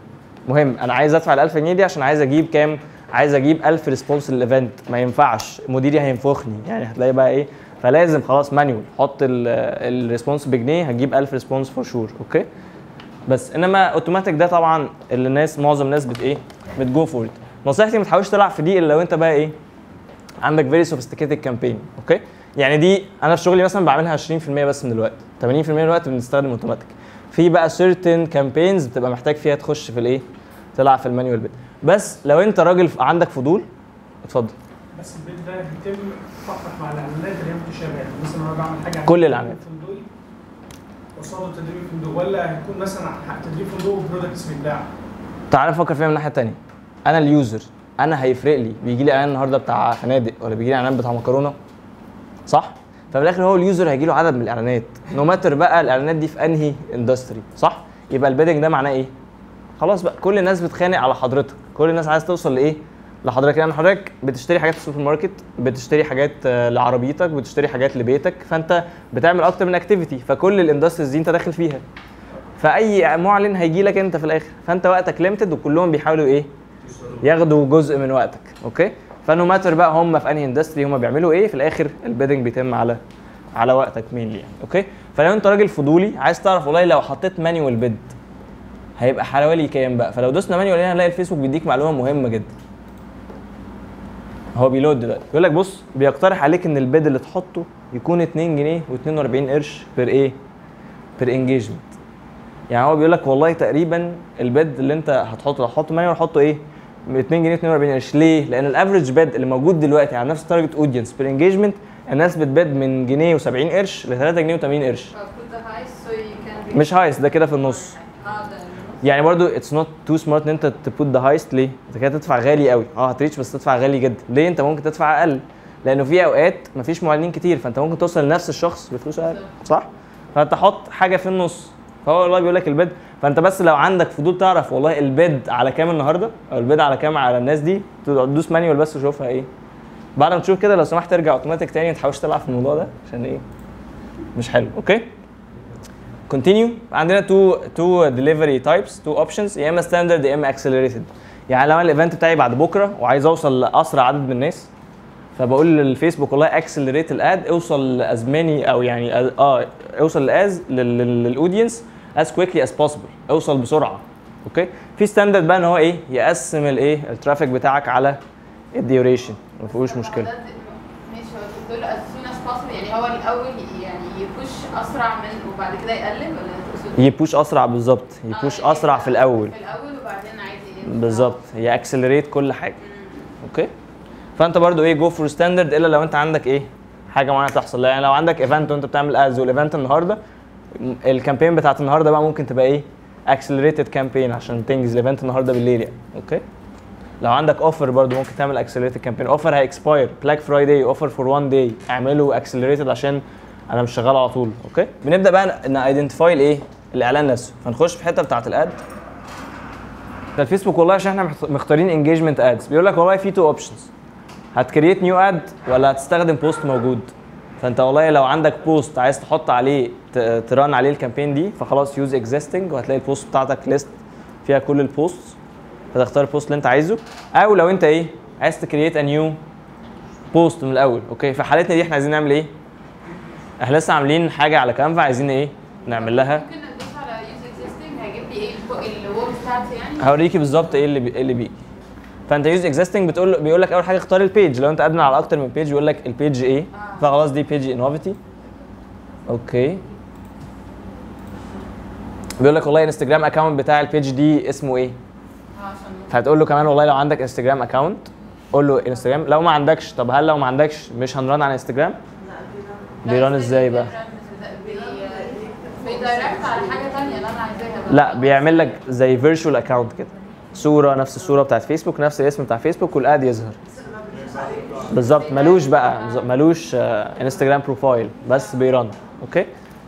مهم انا عايز ادفع ال ألف جنيه دي عشان عايز اجيب كام؟ عايز اجيب ألف ريسبونس للايفنت، ما ينفعش مديري هينفخني يعني، هتلاقي بقى ايه، فلازم خلاص مانيوال حط الريسبونس بجنيه هتجيب ألف ريسبونس فور شور. اوكي بس انما اوتوماتيك ده طبعا اللي الناس معظم الناس بت ايه بتجو فور ات. نصيحتي ما تحاولش تلعب في دي الا لو انت بقى ايه عندك فيري سوفيستيكيتد كامبين. اوكي يعني دي انا في شغلي مثلا بعملها عشرين في المية بس من الوقت، ثمانين في المية من الوقت بنستخدم اوتوماتيك. في بقى سيرتن كامبينز بتبقى محتاج فيها تخش في الايه تلعب في المانيوال بيت. بس لو انت راجل عندك فضول اتفضل. بس البيت ده بيتم فقط مع الاعلانات اللي هي متشابهه، يعني مثلا انا بعمل حاجه كل الاعلانات فندقي قصاد تدريب فندق، ولا هيكون مثلا تدريب فندق وبرودكتس بيتباع؟ تعال نفكر فيها من الناحيه الثانيه. انا اليوزر انا هيفرق لي بيجي لي اعلان النهارده بتاع فنادق ولا بيجي لي اعلان بتاع مكرونه صح؟ ففي الاخر هو اليوزر هيجي له عدد من الاعلانات نو ماتر بقى الاعلانات دي في انهي اندستري صح؟ يبقى البيدنج ده معناه ايه؟ خلاص بقى كل الناس بتخانق على حضرتك، كل الناس عايز توصل لايه؟ لحضرتك. يعني حضرتك بتشتري حاجات في السوبر ماركت، بتشتري حاجات لعربيتك، بتشتري حاجات لبيتك، فانت بتعمل اكتر من اكتيفيتي، فكل الاندستريز دي انت داخل فيها. فاي معلن هيجي لك انت في الاخر، فانت وقتك ليمتد وكلهم بيحاولوا ايه؟ ياخدوا جزء من وقتك. اوكي؟ فنو ماتر بقى هم في انهي اندستري هم بيعملوا ايه، في الاخر البيدنج بيتم على على وقتك مين يعني. اوكي؟ فلو انت راجل فضولي عايز تعرف والله لو حطيت مانيوال بيد هيبقى حوالي كام بقى، فلو دوسنا مانيوال هنا هنلاقي الفيسبوك بيديك معلومه مهمه جدا. هو بيلود دلوقتي بيقول لك بص بيقترح عليك ان البيد اللي تحطه يكون اتنين جنيه واتنين واربعين قرش بير ايه؟ بير انجيجمنت. يعني هو بيقول لك والله تقريبا البيد اللي انت هتحطه لو هتحطه مانيوال حطه ايه؟ اتنين جنيه واتنين واربعين قرش. ليه؟ لان الافريج بيد اللي موجود دلوقتي على نفس التارجت اودينس بير انجيجمنت الناس بتبيد من جنيه وسبعين قرش ل تلاتة جنيه وتمانين قرش. مش هايست ده كده في النص. يعني برضو اتس نوت تو سمارت ان انت تبوت ذا هايست. ليه؟ انت كده تدفع غالي قوي، اه هتريتش بس تدفع غالي جدا. ليه؟ انت ممكن تدفع اقل لانه في اوقات مفيش معلنين كتير، فانت ممكن توصل لنفس الشخص بفلوس اقل صح؟ فانت حط حاجه في النص. فهو والله بيقول لك البيد، فانت بس لو عندك فضول تعرف والله البيد على كام النهارده او البيد على كام على الناس دي، تدوس مانيوال بس وشوفها ايه. بعد ما تشوف كده لو سمحت ترجع اوتوماتيك تاني، ما تحاولش تلعب في الموضوع ده عشان ايه؟ مش حلو. اوكي؟ كونتينيو. عندنا تو تو ديليفري تايبس، تو اوبشنز، يا اما ستاندرد يا اما اكسلريتد. يعني لو انا الايفنت بتاعي بعد بكره وعايز اوصل لاسرع عدد من الناس، فبقول للفيسبوك والله اكسلريت الاد، اوصل لاز ماني او يعني اه اوصل لاز للاودينس از كويكلي از بوسيبل، اوصل بسرعه. اوكي؟ في ستاندرد بقى ان هو ايه؟ يقسم الايه؟ الترافيك بتاعك على الديوريشن، ما فيهوش مشكله. ماشي، هو بتقول as soon as possible، يعني هو الاول يعني يبوش اسرع من وبعد كده يقلب، ولا تقصد يبوش اسرع بالظبط، يبوش آه اسرع في الاول. في الاول وبعدين عايز ايه بالظبط، هي اكسلريت كل حاجه. اوكي؟ فانت برضو ايه جو فور ستاندرد الا لو انت عندك ايه؟ حاجه معينه تحصل. يعني لو عندك ايفنت وانت بتعمل ادز والايفنت النهارده، الكامبين بتاعت النهارده بقى ممكن تبقى ايه؟ اكسلريتد كامبين عشان تنجز الايفنت النهارده بالليل يعني. اوكي؟ لو عندك اوفر برضو ممكن تعمل اكسلريتد كامبين. اوفر هيكسباير، بلاك فرايداي اوفر فور وان داي، اعمله اكسلريتد عشان انا مش شغال على طول. اوكي؟ بنبدا بقى ان ايدنتيفاي الايه؟ الاعلان نفسه. فنخش في الحته بتاعت الاد. ده الفيسبوك والله عشان احنا مختارين انجيجمنت ادز، بيقول لك والله في تو اوبشنز، هتكريت نيو اد ولا هتستخدم بوست موجود. فانت والله لو عندك بوست عايز تحط عليه تران عليه الكامبين دي، فخلاص يوز اكزيستنج وهتلاقي البوست بتاعتك ليست فيها كل البوست، فتختار البوست اللي انت عايزه. او لو انت ايه عايز تكريت ا نيو بوست من الاول. اوكي؟ في حالتنا دي احنا عايزين نعمل ايه؟ احنا لسه عاملين حاجه على كانفا عايزين ايه نعمل لها. ممكن ادوس على يوز اكزيستنج هيجيب لي ايه الوول بتاعتي يعني. هوريكي بالظبط ايه اللي بي... ايه اللي بيجي. فانت يوز اكزيستنج بتقول بيقول لك اول حاجه اختار البيج. لو انت ادمن على اكتر من بيج يقول لك البيج ايه، آه. فخلاص دي بيج انوفيتي. اوكي؟ بيقول لك والله الانستجرام اكونت بتاع البيج دي اسمه ايه؟ فهتقول له كمان والله لو عندك انستجرام اكونت قول له انستجرام. لو ما عندكش، طب هل لو ما عندكش مش هنرن على انستجرام؟ بيرن ازاي بقى؟ بيدايركت على حاجه ثانيه اللي انا عايزاها. لا، بيعمل لك زي فيرتشوال اكونت كده، صوره نفس الصوره بتاعت فيسبوك، نفس الاسم بتاع فيسبوك، والاد يظهر بالظبط. ملوش بقى ملوش آه انستجرام بروفايل، بس بيرن. اوكي؟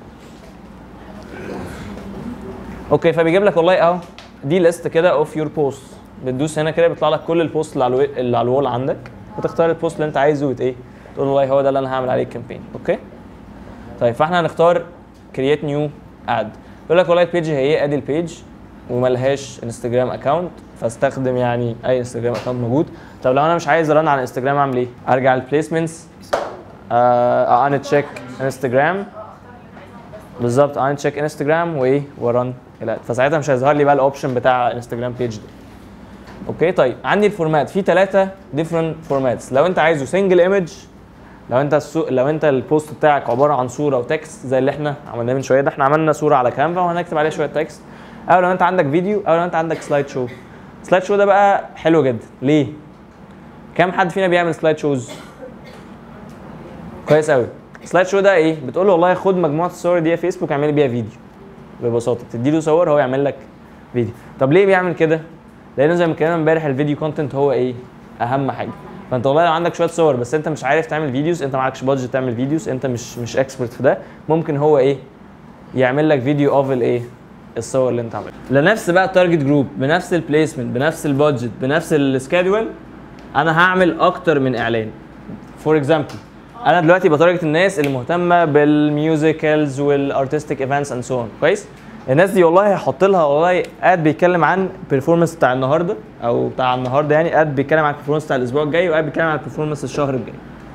اوكي، فبيجيب لك والله اهو دي ليست كده اوف يور بوست. بتدوس هنا كده بيطلع لك كل البوست اللي على اللي على الوول عندك، وتختار البوست اللي انت عايزه وت ايه تقول والله هو ده اللي انا هعمل عليه الكامبين. اوكي؟ طيب فاحنا هنختار كرييت نيو اد. يقول لك والله البيج هي ايه؟ ادي البيج وملهاش انستجرام اكونت، فاستخدم يعني اي انستجرام اكونت موجود. طب لو انا مش عايز ارن على انستجرام اعمل ايه؟ ارجع للبليسمنتس، اه ان تشيك انستجرام بالظبط، ان تشيك انستجرام وايه ورن الاد، فساعتها مش هيظهر لي بقى الاوبشن بتاع انستجرام بيج ده. اوكي طيب عندي الفورمات في ثلاثه ديفرنت فورماتس. لو انت عايزه سنجل ايمج، لو انت السو... لو انت البوست بتاعك عباره عن صوره وتكست زي اللي احنا عملناه من شويه ده، احنا عملنا صوره على كانفا وهنكتب عليها شويه تكست، او لو انت عندك فيديو، او لو انت عندك سلايد شو. سلايد شو ده بقى حلو جدا. ليه؟ كم حد فينا بيعمل سلايد شوز؟ كويس قوي. سلايد شو ده ايه؟ بتقول له والله خد مجموعه الصور دي يا فيسبوك اعمل بيها فيديو ببساطه، تدي له صور هو يعمل لك فيديو. طب ليه بيعمل كده؟ لانه زي ما اتكلمنا امبارح الفيديو كونتنت هو ايه؟ اهم حاجه. فانت والله لو عندك شويه صور بس انت مش عارف تعمل فيديوز، انت معكش بادجت تعمل فيديوز، انت مش مش اكسبرت في ده، ممكن هو ايه؟ يعمل لك فيديو اوف الايه؟ الصور اللي انت عاملها. لنفس بقى التارجت جروب، بنفس البليسمنت، بنفس البادجت، بنفس السكادول، انا هعمل اكتر من اعلان. فور اكزامبل انا دلوقتي بتارجت الناس اللي مهتمه بالميوزيكالز والارتستيك ايفنتس اند سو اون، كويس؟ الناس دي والله هحط لها والله اد بيتكلم عن البرفورمانس بتاع النهارده او بتاع النهارده، يعني اد بيتكلم عن البرفورمانس بتاع الاسبوع الجاي، واد بيتكلم عن البرفورمانس الشهر الجاي.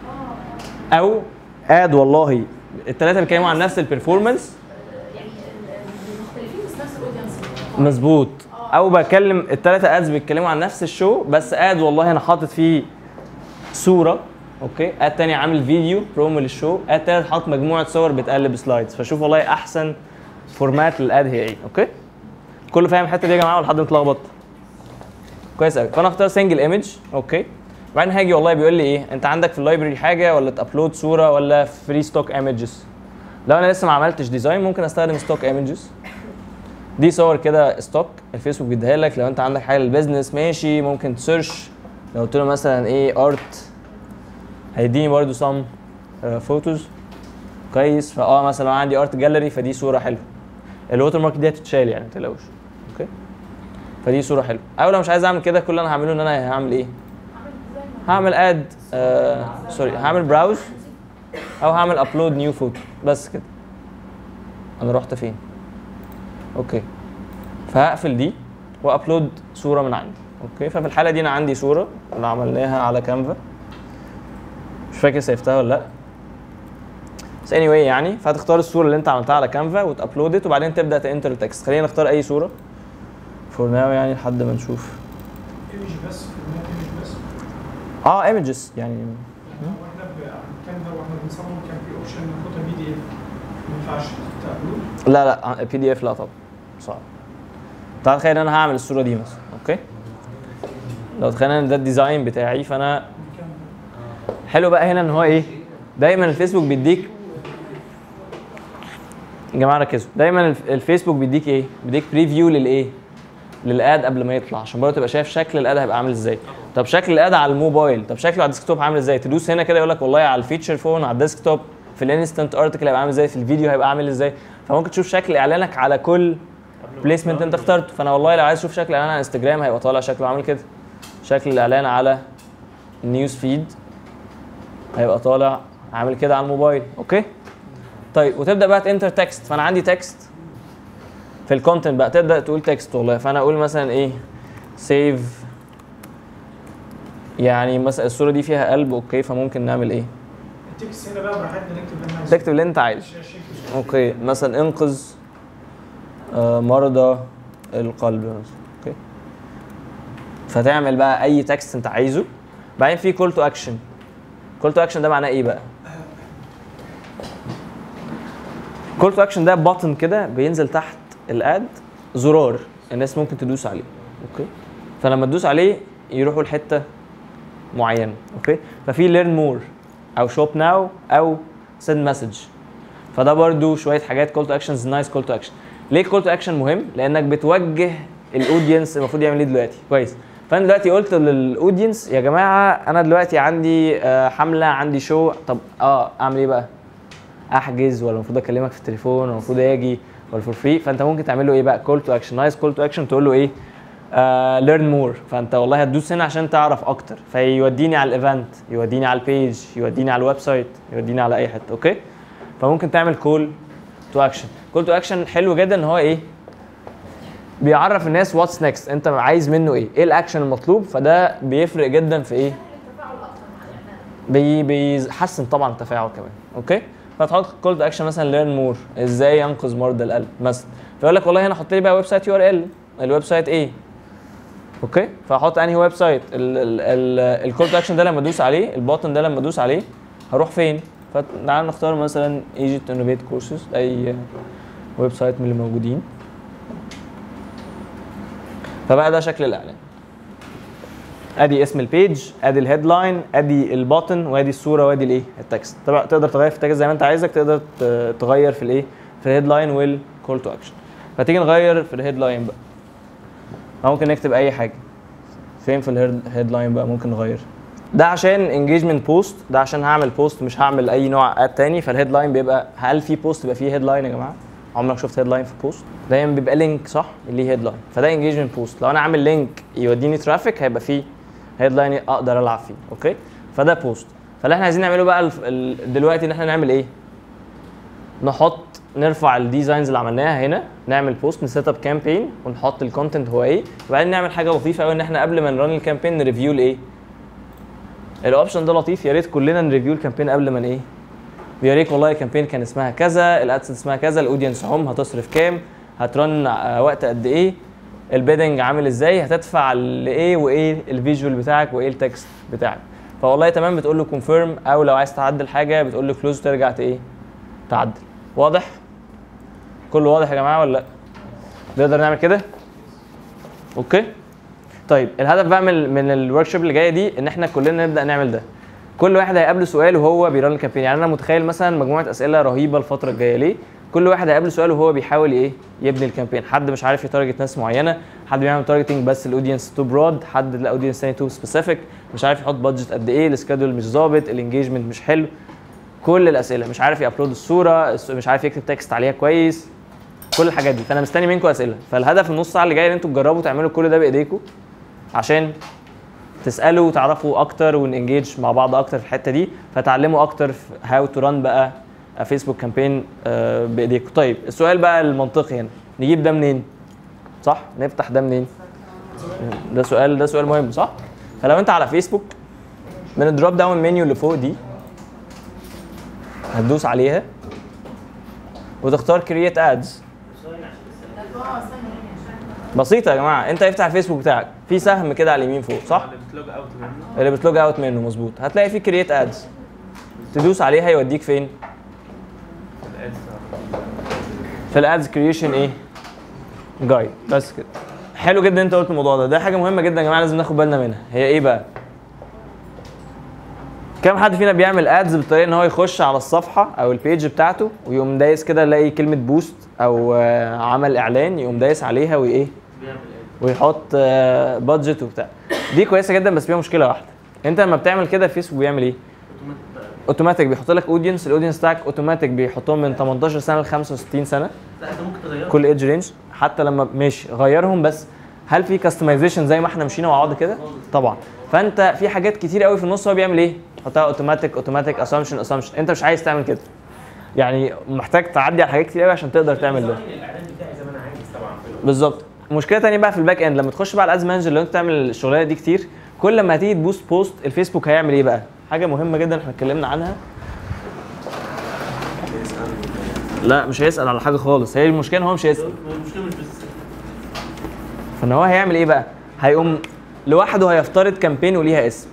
او اد والله الثلاثه بيتكلموا عن نفس البرفورمانس يعني مختلفين بس نفس الاودينس. مظبوط. او بكلم الثلاثه ادز بيتكلموا عن نفس الشو، بس اد والله انا حاطط فيه صوره، اوكي، اد تاني عامل فيديو برومو للشو، اد تالت حاطط مجموعه صور بتقلب سلايدز. فشوف والله احسن فورمات للاد هي ايه. اوكي كله فاهم الحته دي يا جماعه ولا حد متلخبط؟ كويس قوي. فانا اختار سنجل ايمج، اوكي، وبعدين هاجي والله بيقول لي ايه؟ انت عندك في اللايبرري حاجه ولا تابلود صوره ولا فري ستوك ايمجز؟ لو انا لسه ما عملتش ديزاين ممكن استخدم ستوك ايمجز. دي صور كده ستوك الفيسبوك بيديها لك. لو انت عندك حاجه للبيزنس ماشي، ممكن تسيرش. لو قلت له مثلا ايه ارت هيديني برده سم فوتوز، كويس. فاه مثلا عندي ارت جاليري فدي صوره حلوه. الووتر مارك دي هتتشال يعني ما تقلقوش، اوكي. فدي صوره حلوه. او لو مش عايز اعمل كده، كل اللي انا هعمله ان انا هعمل ايه؟ هعمل اد آه سوري هعمل براوز او هعمل ابلود نيو فوتو، بس كده. انا رحت فين؟ اوكي فهقفل دي وابلود صوره من عندي، اوكي. ففي الحاله دي انا عندي صوره اللي عملناها على كانفا، مش فاكر سيفتها ولا لا، بس اني anyway يعني. فهتختار الصوره اللي انت عملتها على كانفا وتابلودت، وبعدين تبدا تنتر التكست. خلينا نختار اي صوره فور ناو يعني لحد ما نشوف. ايمج بس ايمج بس اه ايمجز يعني. واحنا كانفا واحنا بنصمم كان في اوبشن ناخدها بي دي اف، ما ينفعش تابلود؟ لا لا بي دي اف لا طبعا صعب. تعال تخيل انا هعمل الصوره دي مثلا، اوكي. لو تخيل ان ده الديزاين بتاعي، فانا حلو بقى هنا ان هو ايه؟ دايما الفيسبوك بيديك، يا جماعه ركزوا، دايما الفيسبوك بيديك ايه؟ بيديك بريفيو للايه؟ للاد قبل ما يطلع، عشان برضه تبقى شايف شكل الاد هيبقى عامل ازاي. طب شكل الاد على الموبايل، طب شكله على الديسكتوب عامل ازاي؟ تدوس هنا كده يقول لك والله على الفيتشر فون، على الديسكتوب، في الانستنت ارتكل هيبقى عامل ازاي، في الفيديو هيبقى عامل ازاي. فممكن تشوف شكل اعلانك على كل بليسمنت انت اخترته. فانا والله لو عايز اشوف شكل اعلان على انستجرام هيبقى طالع شكله عامل كده. شكل الاعلان على النيوز فيد هيبقى طالع عامل كده على الموبايل، اوكي. طيب وتبدا بقى تنتر تكست. فانا عندي تكست في الكونتنت بقى، تبدا تقول تكست والله. فانا اقول مثلا ايه؟ سيف، يعني مثلا الصوره دي فيها قلب، اوكي. فممكن نعمل ايه؟ التكست هنا بقى براحتنا نكتب اللي احنا تكتب اللي انت عايزه، اوكي. مثلا انقذ آه مرضى القلب مثلا، اوكي. فتعمل بقى اي تكست انت عايزه. بعدين في كول تو اكشن. كول تو اكشن ده معناه ايه بقى؟ كول تو اكشن ده بutton كده بينزل تحت الاد، زرار الناس ممكن تدوس عليه، اوكي. فلما تدوس عليه يروحوا لحته معينه، اوكي. ففي ليرن مور او شوب ناو او سند مسج. فده برده شويه حاجات كول تو اكشنز، نايس كول تو اكشن. ليه كول تو اكشن مهم؟ لانك بتوجه الاودينس المفروض يعمل ايه دلوقتي، كويس. فانا دلوقتي قلت للاودينس يا جماعه انا دلوقتي عندي حمله، عندي شو، طب اه اعمل ايه بقى؟ احجز ولا المفروض اكلمك في التليفون ولا المفروض اجي ولا فور فري؟ فانت ممكن تعمل له ايه بقى؟ كول تو اكشن، نايس كول تو اكشن. تقول له ايه؟ ليرن مور. فانت والله هتدوس هنا عشان تعرف اكتر، فيوديني على الايفنت، يوديني على البيج، يوديني على الويب سايت، يوديني على اي حته، اوكي. فممكن تعمل كول تو اكشن. كول تو اكشن حلو جدا ان هو ايه؟ بيعرف الناس واتس نيكست، انت عايز منه ايه، ايه الاكشن المطلوب، فده بيفرق جدا في ايه، التفاعل اكتر مع الاعلان. بي بيحسن طبعا التفاعل كمان. اوكي، فتحط كول تو اكشن مثلا ليرن مور، ازاي ينقذ مرضى القلب مثلا، فيقول لك والله هنا حط لي بقى ويب سايت يو ار ال، الويب سايت ايه. اوكي، فاحط انهي ويب سايت، الكول تو اكشن ده لما ادوس عليه، البوتن ده لما ادوس عليه هروح فين. فتعال نختار مثلا ايجيبت انوفيت كورسز، اي ويب سايت من اللي موجودين. فبقى ده شكل الاعلان. ادي اسم البيج، ادي الهيدلاين، ادي البوتن، وادي الصوره، وادي الايه التكست. طبعا تقدر تغير في التكست زي ما انت عايزك، تقدر تغير في الايه في الهيدلاين والكول تو اكشن. فتيجي نغير في الهيدلاين بقى، او ممكن نكتب اي حاجه. فين في الهيدلاين بقى ممكن نغير؟ ده عشان انجيجمنت بوست، ده عشان هعمل بوست مش هعمل اي نوع اد تاني. فالهيدلاين بيبقى، هل في بوست يبقى فيه هيدلاين يا جماعه؟ عمرك شفت هيدلاين في بوست؟ دايما بيبقى لينك صح اللي هيدلاين، فده انجيجمنت بوست. لو انا عامل لينك يوديني ترافيك هيبقى فيه هيدلاين اقدر العب فيه. اوكي، فده بوست. فاللي احنا عايزين نعمله بقى دلوقتي ان احنا نعمل ايه؟ نحط نرفع الديزاينز اللي عملناها هنا، نعمل بوست، نسيت اب كامبين، ونحط الكونتنت هو ايه، وبعدين نعمل حاجه لطيفه قوي ان احنا قبل ما نرن الكامبين نريفيو الايه؟ الاوبشن ده لطيف، يا ريت كلنا نريفيو الكامبين قبل ما ايه؟ يا ريت والله الكامبين كان اسمها كذا، الادسنس اسمها كذا، الاودينس هم هتصرف كام، هترن وقت قد ايه، البيدنج عامل ازاي، هتدفع لايه، وايه الفيجوال بتاعك، وايه التكست بتاعك. فوالله تمام بتقول له كونفيرم، او لو عايز تعدل حاجه بتقول له كلوز ترجع ايه؟ تعدل. واضح؟ كله واضح يا جماعه ولا لا؟ نقدر نعمل كده؟ اوكي؟ طيب الهدف بقى من من الورك شوب اللي جايه دي ان احنا كلنا نبدا نعمل ده. كل واحد هيقابله سؤال وهو بيرن الكامبين. يعني انا متخيل مثلا مجموعه اسئله رهيبه الفتره الجايه. ليه؟ كل واحد هيقابله سؤال وهو بيحاول ايه؟ يبني الكامبين. حد مش عارف يتارجت ناس معينه، حد بيعمل تارجتنج بس الاودينس تو برود، حد الاودينس ثاني تو سبيسيفيك، مش عارف يحط بادجت قد ايه، السكادول مش ظابط، الانجيجمنت مش حلو. كل الاسئله، مش عارف يابلود الصوره، مش عارف يكتب تكست عليها كويس، كل الحاجات دي. فانا مستني منكم اسئله. فالهدف النص ساعه اللي جايه ان انتوا تجربوا تعملوا كل ده بايديكم عشان تسالوا وتعرفوا اكتر ونانجيج مع بعض اكتر في الحته دي، فتعلموا اكتر في هاو تو ران بقى فيسبوك كامبين بايديكم. طيب السؤال بقى المنطقي هنا، نجيب ده منين؟ صح؟ نفتح ده منين؟ ده سؤال ده سؤال مهم صح؟ فلو انت على فيسبوك من الدروب داون منيو اللي فوق دي هتدوس عليها وتختار كرييت ادز. بسيطه يا جماعه، انت افتح الفيسبوك بتاعك في سهم كده على اليمين فوق صح؟ اللي بتلوج اوت منه اللي بتلوج اوت منه مظبوط، هتلاقي فيه كرييت ادز، تدوس عليها يوديك فين؟ في الادز كرييشن ايه؟ جايد. بس كده. حلو جدا انت قلت الموضوع ده، ده حاجه مهمه جدا يا جماعه لازم ناخد بالنا منها. هي ايه بقى؟ كم حد فينا بيعمل ادز بالطريقه ان هو يخش على الصفحه او البيج بتاعته ويقوم دايس كده يلاقي كلمه بوست او عمل اعلان يقوم دايس عليها وايه؟ ويحط بادجت وبتاع. دي كويسه جدا بس فيها مشكله واحده. انت لما بتعمل كده فيسبوك بيعمل ايه؟ اوتوماتيك بيحط لك اودينس، الاودينس بتاعك اوتوماتيك بيحطهم من تمنتاشر سنه ل خمسة وستين سنه. لا انت ممكن تغيرها كل ايدج رينج، حتى لما ماشي غيرهم، بس هل في كاستمايزيشن زي ما احنا مشينا مع بعض كده؟ طبعا. فانت في حاجات كتير قوي في النص هو بيعمل ايه؟ يحطها اوتوماتيك اوتوماتيك اسامبشن اسامبشن. انت مش عايز تعمل كده. يعني محتاج تعدي على حاجات كتير قوي عشان تقدر تعمل ده. الاعلان بتاعي زي ما انا عايز طبعا. بالظبط. مشكله ثانيه بقى في الباك اند، لما تخش بقى على الادز مانجر لو انت تعمل الشغلانه دي كتير، كل ما هتيجي تبوست بوست الفيسبوك هيعمل ايه بقى؟ حاجه مهمه جدا احنا اتكلمنا عنها. لا مش هيسال على حاجه خالص، هي المشكله ان هو مش هيسال. المشكله مش بس فان هو هيعمل ايه بقى؟ هيقوم لوحده هيفترض كامبين وليها اسم،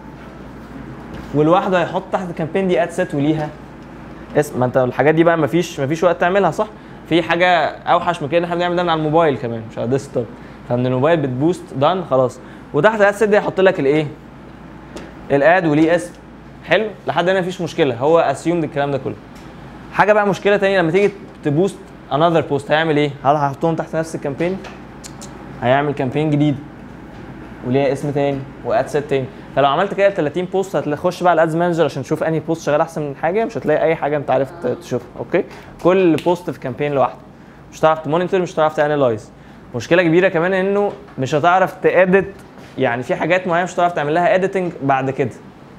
ولوحده هيحط تحت الكامبين دي اد سيت وليها اسم. ما انت الحاجات دي بقى مفيش مفيش وقت تعملها صح؟ في حاجه اوحش من كده ان احنا بنعمل ده من على الموبايل كمان مش على الديسكتوب. فمن الموبايل بتبوست دان خلاص، وتحت الاد سيت دي هيحط لك الايه؟ الاد وليه اسم. حلو؟ لحد هنا مفيش مشكله، هو اسيومد الكلام ده كله. حاجه بقى مشكله ثانيه لما تيجي تبوست انذر بوست هيعمل ايه؟ هل هيحطهم تحت نفس الكامبين؟ هيعمل كامبين جديد وليها اسم تاني واد سيت تاني. فلو عملت كده تلاتين بوست هتخش بقى على الادز مانجر عشان تشوف انهي بوست شغال احسن من حاجه، مش هتلاقي اي حاجه انت عارف تشوفها. اوكي؟ كل بوست في كامبين لوحده، مش هتعرف تمونيتور، مش هتعرف تانلايز. مشكله كبيره كمان انه مش هتعرف تاديت، يعني في حاجات معينه مش هتعرف تعمل لها اديتنج بعد كده.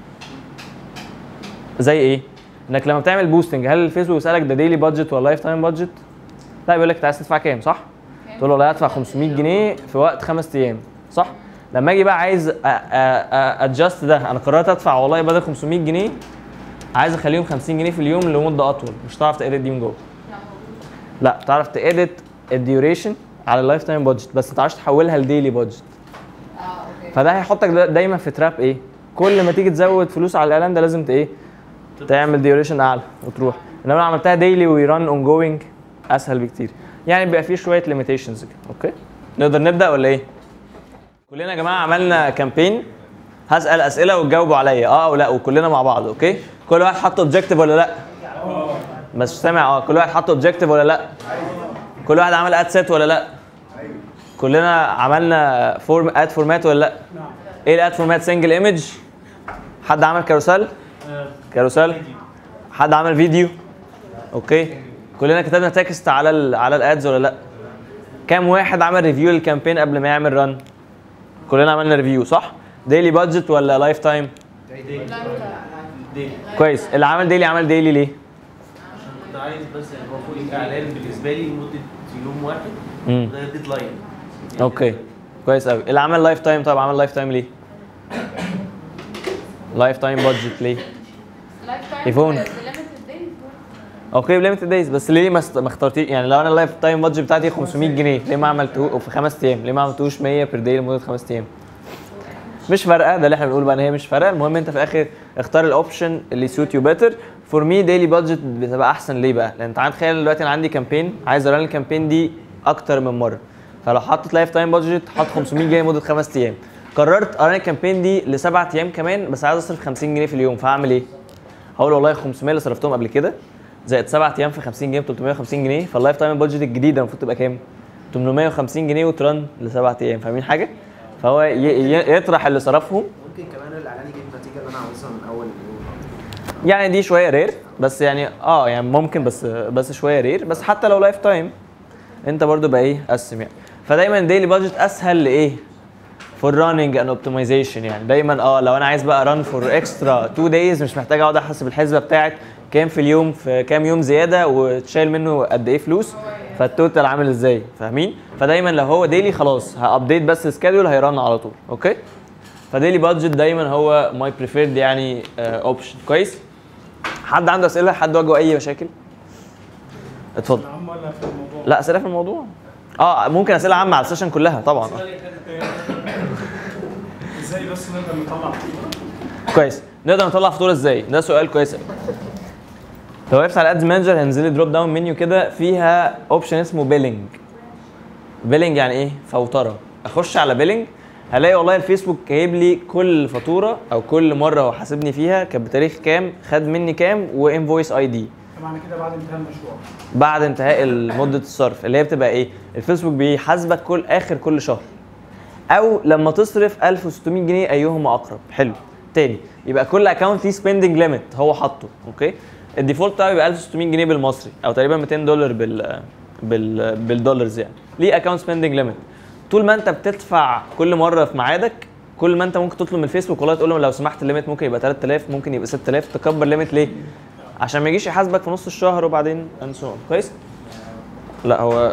زي ايه؟ انك لما بتعمل بوستنج هل الفيسبوك بيسالك ده ديلي بادجت ولا لايف تايم بادجت؟ لا بيقول لك انت عايز تدفع كام صح؟ تقول له والله هدفع خمسمية جنيه في وقت خمس ايام صح؟ لما اجي بقى عايز ادجست ده، انا قررت ادفع والله بدل خمسمية جنيه عايز اخليهم خمسين جنيه في اليوم لمده اطول، مش هتعرف تأديت دي من جوه. لا تعرف تأديت الديوريشن على اللايف تايم بادجت، بس ما تعرفش تحولها لديلي بادجت. اه اوكي. فده هيحطك دايما في تراب ايه؟ كل ما تيجي تزود فلوس على الاعلان ده لازم ت ايه؟ تعمل ديوريشن اعلى وتروح. انما لو عملتها ديلي ويران اون جوينج اسهل بكتير. يعني بيبقى فيه شويه ليميتيشنز كده، اوكي؟ نقدر نبدا ولا ايه؟ كلنا يا جماعه عملنا كامبين، هسال اسئله وتجاوبوا عليا اه او لا، وكلنا مع بعض اوكي؟ كل واحد حط اوبجيكتيف ولا لا؟ بس مش سامع. اه كل واحد حط اوبجيكتيف ولا لا؟ كل واحد عمل اد سيت ولا لا؟ كلنا عملنا فورم اد فورمات ولا لا؟ ايه الاد فورمات؟ سنجل ايمج؟ حد عمل كاروسيل؟ كاروسيل؟ حد عمل فيديو؟ اوكي. كلنا كتبنا تكست على ال على الادز ولا لا؟ كام واحد عمل ريفيو للكامبين قبل ما يعمل ران؟ كلنا عملنا ريفيو صح؟ ديلي بادجت ولا لايف تايم؟ ديلي. كويس. اللي عمل ديلي عمل ديلي ليه؟ كنت عايز بس المفروض اعلان بالنسبه لي لمده يوم واحد امم ده ديدلاين. اوكي كويس قوي. اللي عمل لايف تايم طب عمل لايف تايم ليه؟ لايف تايم بادجت ليه؟ ايفون. اوكي بليمتد دايز، بس ليه ما اخترتيش؟ يعني لو انا اللايف تايم بادجت بتاعتي خمسمية جنيه ليه ما عملتوه في خمس ايام؟ ليه ما عملتوش مية بير داي لمده خمس ايام؟ مش فارقه، ده اللي احنا بنقول بقى ان هي مش فارقه. المهم انت في الاخر اختار الاوبشن اللي سوت يو بيتر. فور مي ديلي بادجت بتبقى احسن. ليه بقى؟ لان تعال تخيل دلوقتي انا عندي كامبين عايز اران الكامبين دي اكتر من مره، فلو حطيت لايف تايم بادجت حط خمسمية جنيه لمده خمس ايام، قررت اران الكامبين دي لسبع ايام كمان بس عايز اصرف خمسين جنيه في اليوم، فهعمل ايه؟ هقول والله خمسمية اللي صرفتهم قبل كده زائد سبع ايام في خمسين جنيه ب تلتمية وخمسين جنيه، فاللايف تايم بادجت الجديده المفروض تبقى كام؟ تمنمية وخمسين جنيه وترن لسبع ايام. فاهمين حاجه؟ فهو يطرح اللي صرفهم. ممكن كمان الاعلان يجيب النتيجه اللي انا عاوزها من اول اليوم. يعني دي شويه رير بس يعني اه يعني ممكن بس بس شويه رير، بس حتى لو لايف تايم انت برضو بقى ايه قسم يعني. فدايما ديلي بادجت اسهل لايه؟ فور راننج اند اوبتمايزيشن. يعني دايما اه لو انا عايز بقى ران فور اكسترا تو دايز مش محتاج اقعد احسب الحسبه بتاعت كام في اليوم في كام يوم زياده وتشيل منه قد ايه فلوس، فالتوتال عامل ازاي؟ فاهمين؟ فدايما لو هو ديلي خلاص هابديت بس السكادول هيرن على طول. اوكي؟ فديلي بادجت دايما هو ماي بريفيرد يعني اوبشن. uh, كويس؟ حد عنده اسئله؟ حد واجهه اي مشاكل؟ اتفضل. عامة ولا في الموضوع؟ لا اسئله في الموضوع. اه ممكن اسئله عامه على السيشن كلها طبعا. ازاي بس نقدر نطلع فاتوره؟ كويس. نقدر نطلع فاتوره ازاي؟ ده سؤال كويس قوي. لو وقفت على ادز مانجر هينزل لي دروب داون منيو كده فيها اوبشن اسمه بيلينج. بيلينج يعني ايه؟ فوتره. اخش على بيلينج هلاقي والله الفيسبوك جايب لي كل فاتوره او كل مره هو حاسبني فيها كانت بتاريخ كام، خد مني كام، وانفويس اي دي. معنى كده بعد انتهاء المشروع. بعد انتهاء مده الصرف اللي هي بتبقى ايه؟ الفيسبوك بيحاسبك كل اخر كل شهر. او لما تصرف ألف وستمية جنيه ايهما اقرب. حلو. تاني يبقى كل اكونت ليه سبيندنج ليميت هو حاطه. اوكي؟ الديفولت بتاعه يبقى ألف وستمية جنيه بالمصري او تقريبا ميتين دولار بال بال بالدولارز يعني. ليه اكونت سبيندنج ليميت. طول ما انت بتدفع كل مره في ميعادك كل ما انت ممكن تطلب من الفيسبوك والله تقول لهم لو سمحت الليميت ممكن يبقى تلات آلاف ممكن يبقى ستة آلاف، تكبر ليميت ليه؟ عشان ما يجيش يحاسبك في نص الشهر وبعدين انسون. كويس؟ لا هو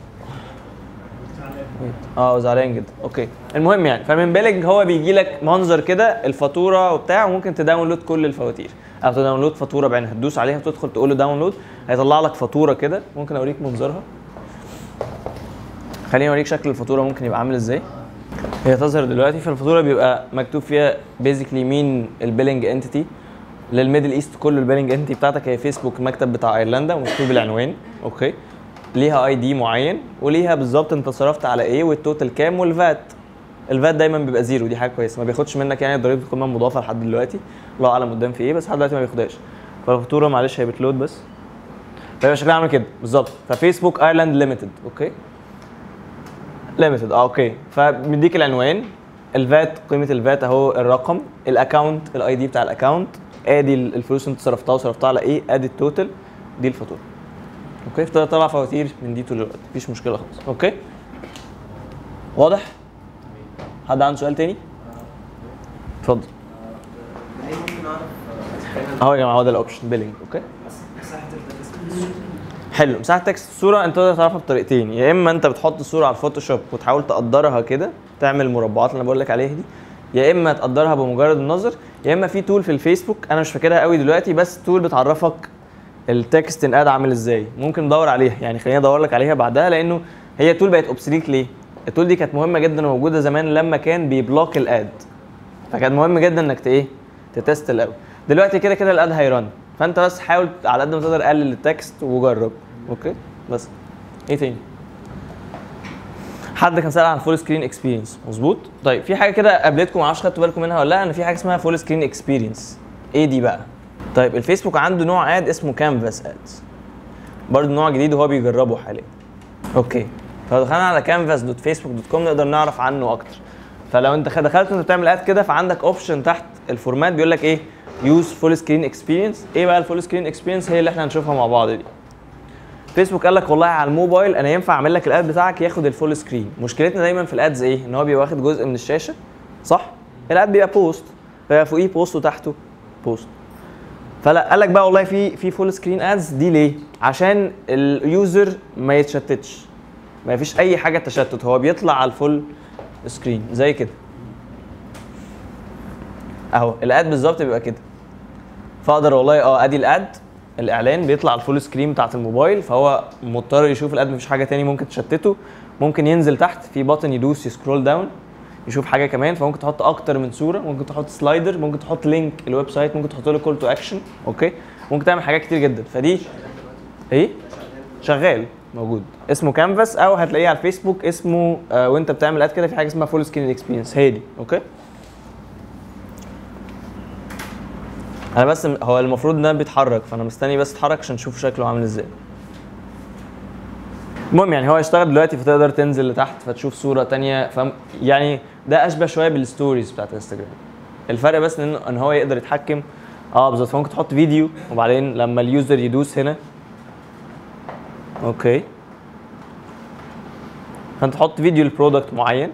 اه زعلان جدا. اوكي المهم يعني فمن بيلينج هو بيجي لك منظر كده الفاتوره وبتاع، وممكن تداونلود كل الفواتير او تداونلود فاتوره بعينها، تدوس عليها وتدخل تقول له داونلود هيطلع لك فاتوره كده. ممكن اوريك منظرها. خليني اوريك شكل الفاتوره ممكن يبقى عامل ازاي. هي تظهر دلوقتي. في الفاتوره بيبقى مكتوب فيها بيزيكلي مين البيلينج انتيتي للميدل ايست. كل البيلينج انتيتي بتاعتك هي فيسبوك المكتب بتاع ايرلندا ومكتوب العنوان. اوكي؟ ليها اي دي معين وليها بالظبط انت صرفت على ايه والتوتال كام والفات. الفات دايما بيبقى زيرو، دي حاجه كويسه ما بياخدش منك يعني ضريبه القيمه المضافه لحد دلوقتي. الله اعلم قدام في ايه بس لحد دلوقتي ما بياخدهاش. فالفاتوره معلش هي بتلود بس فيبقى شكلها عامل كده بالظبط. ففيسبوك ايرلاند ليميتد. اوكي؟ ليميتد اه اوكي. فمديك العنوان، الفات قيمه الفات اهو، الرقم، الاكونت الاي دي بتاع الاكونت، ادي الفلوس انت صرفتها وصرفتها على ايه، ادي التوتال، دي الفاتوره. اوكي؟ فتقدر تطلع فواتير من دي طول الوقت مفيش مشكله خالص. اوكي؟ واضح؟ حد عنده سؤال تاني؟ اتفضل. ازاي ممكن اعرف اهو يا جماعه هو ده الاوبشن بيلينج. اوكي؟ مساحه الداتا؟ حلو. مساحه تكست الصوره انت تقدر تعرفها بطريقتين، يا اما انت بتحط الصوره على الفوتوشوب وتحاول تقدرها كده تعمل المربعات اللي انا بقول لك عليها دي، يا اما تقدرها بمجرد النظر، يا اما في تول في الفيسبوك انا مش فاكرها قوي دلوقتي بس تول بتعرفك التكست ان اد عامل ازاي. ممكن ندور عليها، يعني خليني ادور لك عليها بعدها لانه هي تول بقت اوبسليت. ليه؟ التول دي كانت مهمه جدا وموجوده زمان لما كان بيبلوك الاد، فكان مهم جدا انك ايه تتست الاول. دلوقتي كده كده الاد هيرن، فانت بس حاول على قد ما تقدر قلل التكست وجرب. اوكي بس ايه تاني؟ حد كان سأل عن فول سكرين اكسبيرينس، مظبوط؟ طيب في حاجه كده قابلتكم معرفش خدتوا بالكم منها ولا لا، ان في حاجه اسمها فول سكرين اكسبيرينس. ايه دي بقى؟ طيب الفيسبوك عنده نوع اد اسمه كانفاس ادز، برضه نوع جديد وهو بيجربه حاليا. اوكي فلو دخلنا على كانفاس دوت فيسبوك دوت كوم نقدر نعرف عنه اكتر. فلو انت دخلت انت بتعمل اد كده فعندك اوبشن تحت الفورمات بيقول لك ايه؟ يوز فول سكرين اكسبيرينس. ايه بقى الفول سكرين اكسبيرينس؟ هي اللي احنا هنشوفها مع بعض دي. فيسبوك قال لك والله على الموبايل انا ينفع اعمل لك الاد بتاعك ياخد الفول سكرين. مشكلتنا دايما في الادز ايه؟ ان هو بيبقى واخد جزء من الشاشه، صح؟ الاد بيبقى بوست، فيبقى فوقيه بوست وتحته بوست. فلا قال لك بقى والله في في فول سكرين ادز دي ليه؟ عشان اليوزر ما يتشتتش، ما فيش اي حاجه تشتت، هو بيطلع على الفول سكرين زي كده اهو. الاد بالظبط بيبقى كده، فاقدر والله اه ادي الاد الاعلان بيطلع على الفول سكرين بتاعت الموبايل، فهو مضطر يشوف الاد مفيش حاجه تاني ممكن تشتته. ممكن ينزل تحت في بutton يدوس يسكرول داون يشوف حاجه كمان، فممكن تحط اكتر من صوره، ممكن تحط سلايدر، ممكن تحط لينك الويب سايت، ممكن تحط له كول تو اكشن. اوكي ممكن تعمل حاجات كتير جدا. فدي ايه شغال موجود اسمه كانفاس، او هتلاقيه على الفيسبوك اسمه آه وانت بتعمل اد كده في حاجه اسمها فول سكرين اكسبيرينس، هي دي. اوكي انا بس هو المفروض ان بيتحرك فانا مستني بس يتحرك عشان نشوف شكله عامل ازاي. المهم يعني هو يشتغل دلوقتي فتقدر تنزل لتحت فتشوف صوره ثانيه، فم يعني ده اشبه شويه بالستوريز بتاعت انستجرام. الفرق بس ان ان هو يقدر يتحكم اه بالظبط. فممكن تحط فيديو وبعدين لما اليوزر يدوس هنا اوكي فانت تحط فيديو لبرودكت معين،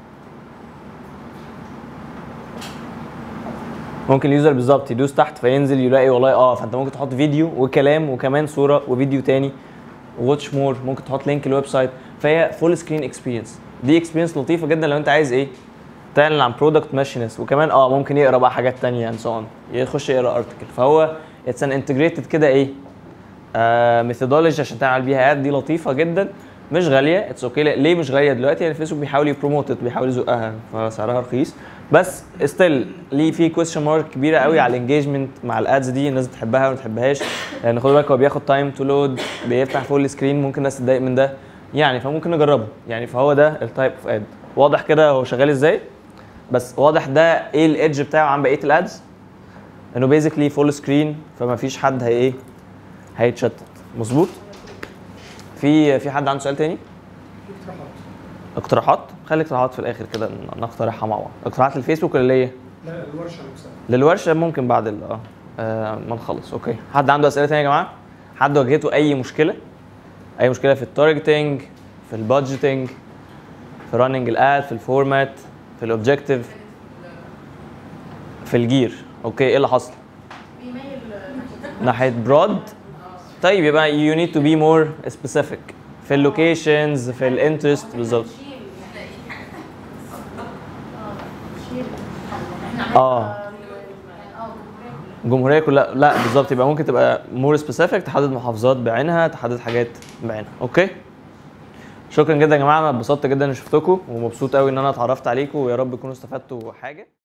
ممكن اليوزر بالظبط يدوس تحت فينزل يلاقي والله اه. فانت ممكن تحط فيديو وكلام وكمان صوره وفيديو تاني واتش مور، ممكن تحط لينك الويب سايت. فهي فول سكرين اكسبيرينس. دي اكسبيرينس لطيفه جدا لو انت عايز ايه تعلن عن برودكت ماشي ناس، وكمان اه ممكن يقرا بقى حاجات ثانيه اند سو اون، يخش يقرا ارتكل. فهو اتس ان انتجريتد كده ايه آه ميثودولوجي عشان تعمل بيها اد. دي لطيفه جدا مش غاليه، اتس اوكي. ليه مش غاليه دلوقتي؟ يعني فيسبوك بيحاول يبروموت بيحاول يزقها فسعرها رخيص، بس ستيل ليه في كويستشن مارك كبيره قوي على الانجيجمنت مع الادز دي. الناس بتحبها ولا ما بتحبهاش، لان خدوا بالك هو بياخد تايم تو لود، بيفتح فول سكرين، ممكن الناس تتضايق من ده يعني، فممكن نجربه يعني. فهو ده التايب اوف اد. واضح كده هو شغال ازاي؟ بس واضح ده ايه الايدج بتاعه عن بقيه الادز، انه بيزيكلي فول سكرين فما فيش حد هي ايه هيتشتت. مظبوط. في في حد عنده سؤال تاني؟ اقتراحات. خلي اقتراحات في الاخر كده نقترحها مع بعض. اقتراحات للفيسبوك ولا ليه؟ لا الورشه نفسها. للورشه ممكن بعد ال اه آه، ما نخلص. اوكي حد عنده اسئله ثانيه يا جماعه؟ حد واجهته اي مشكله؟ اي مشكله في التارجتنج، في البادجيتنج، في راننج الاد، في الفورمات، في الاوبجكتيف، في الجير؟ اوكي ايه اللي حصل؟ بيميل ناحيه برود. طيب يبقى you need to be more specific في اللوكيشنز، في الانترست بالظبط. اه الجمهوريه كلها لا بالظبط. يبقى ممكن تبقى مور سبيسيفيك، تحدد محافظات بعينها، تحدد حاجات بعينها. اوكي شكرا جدا يا جماعه، انا اتبسطت جدا اني شفتكم ومبسوط قوي ان انا اتعرفت عليكم، ويا رب تكونوا استفدتوا حاجه.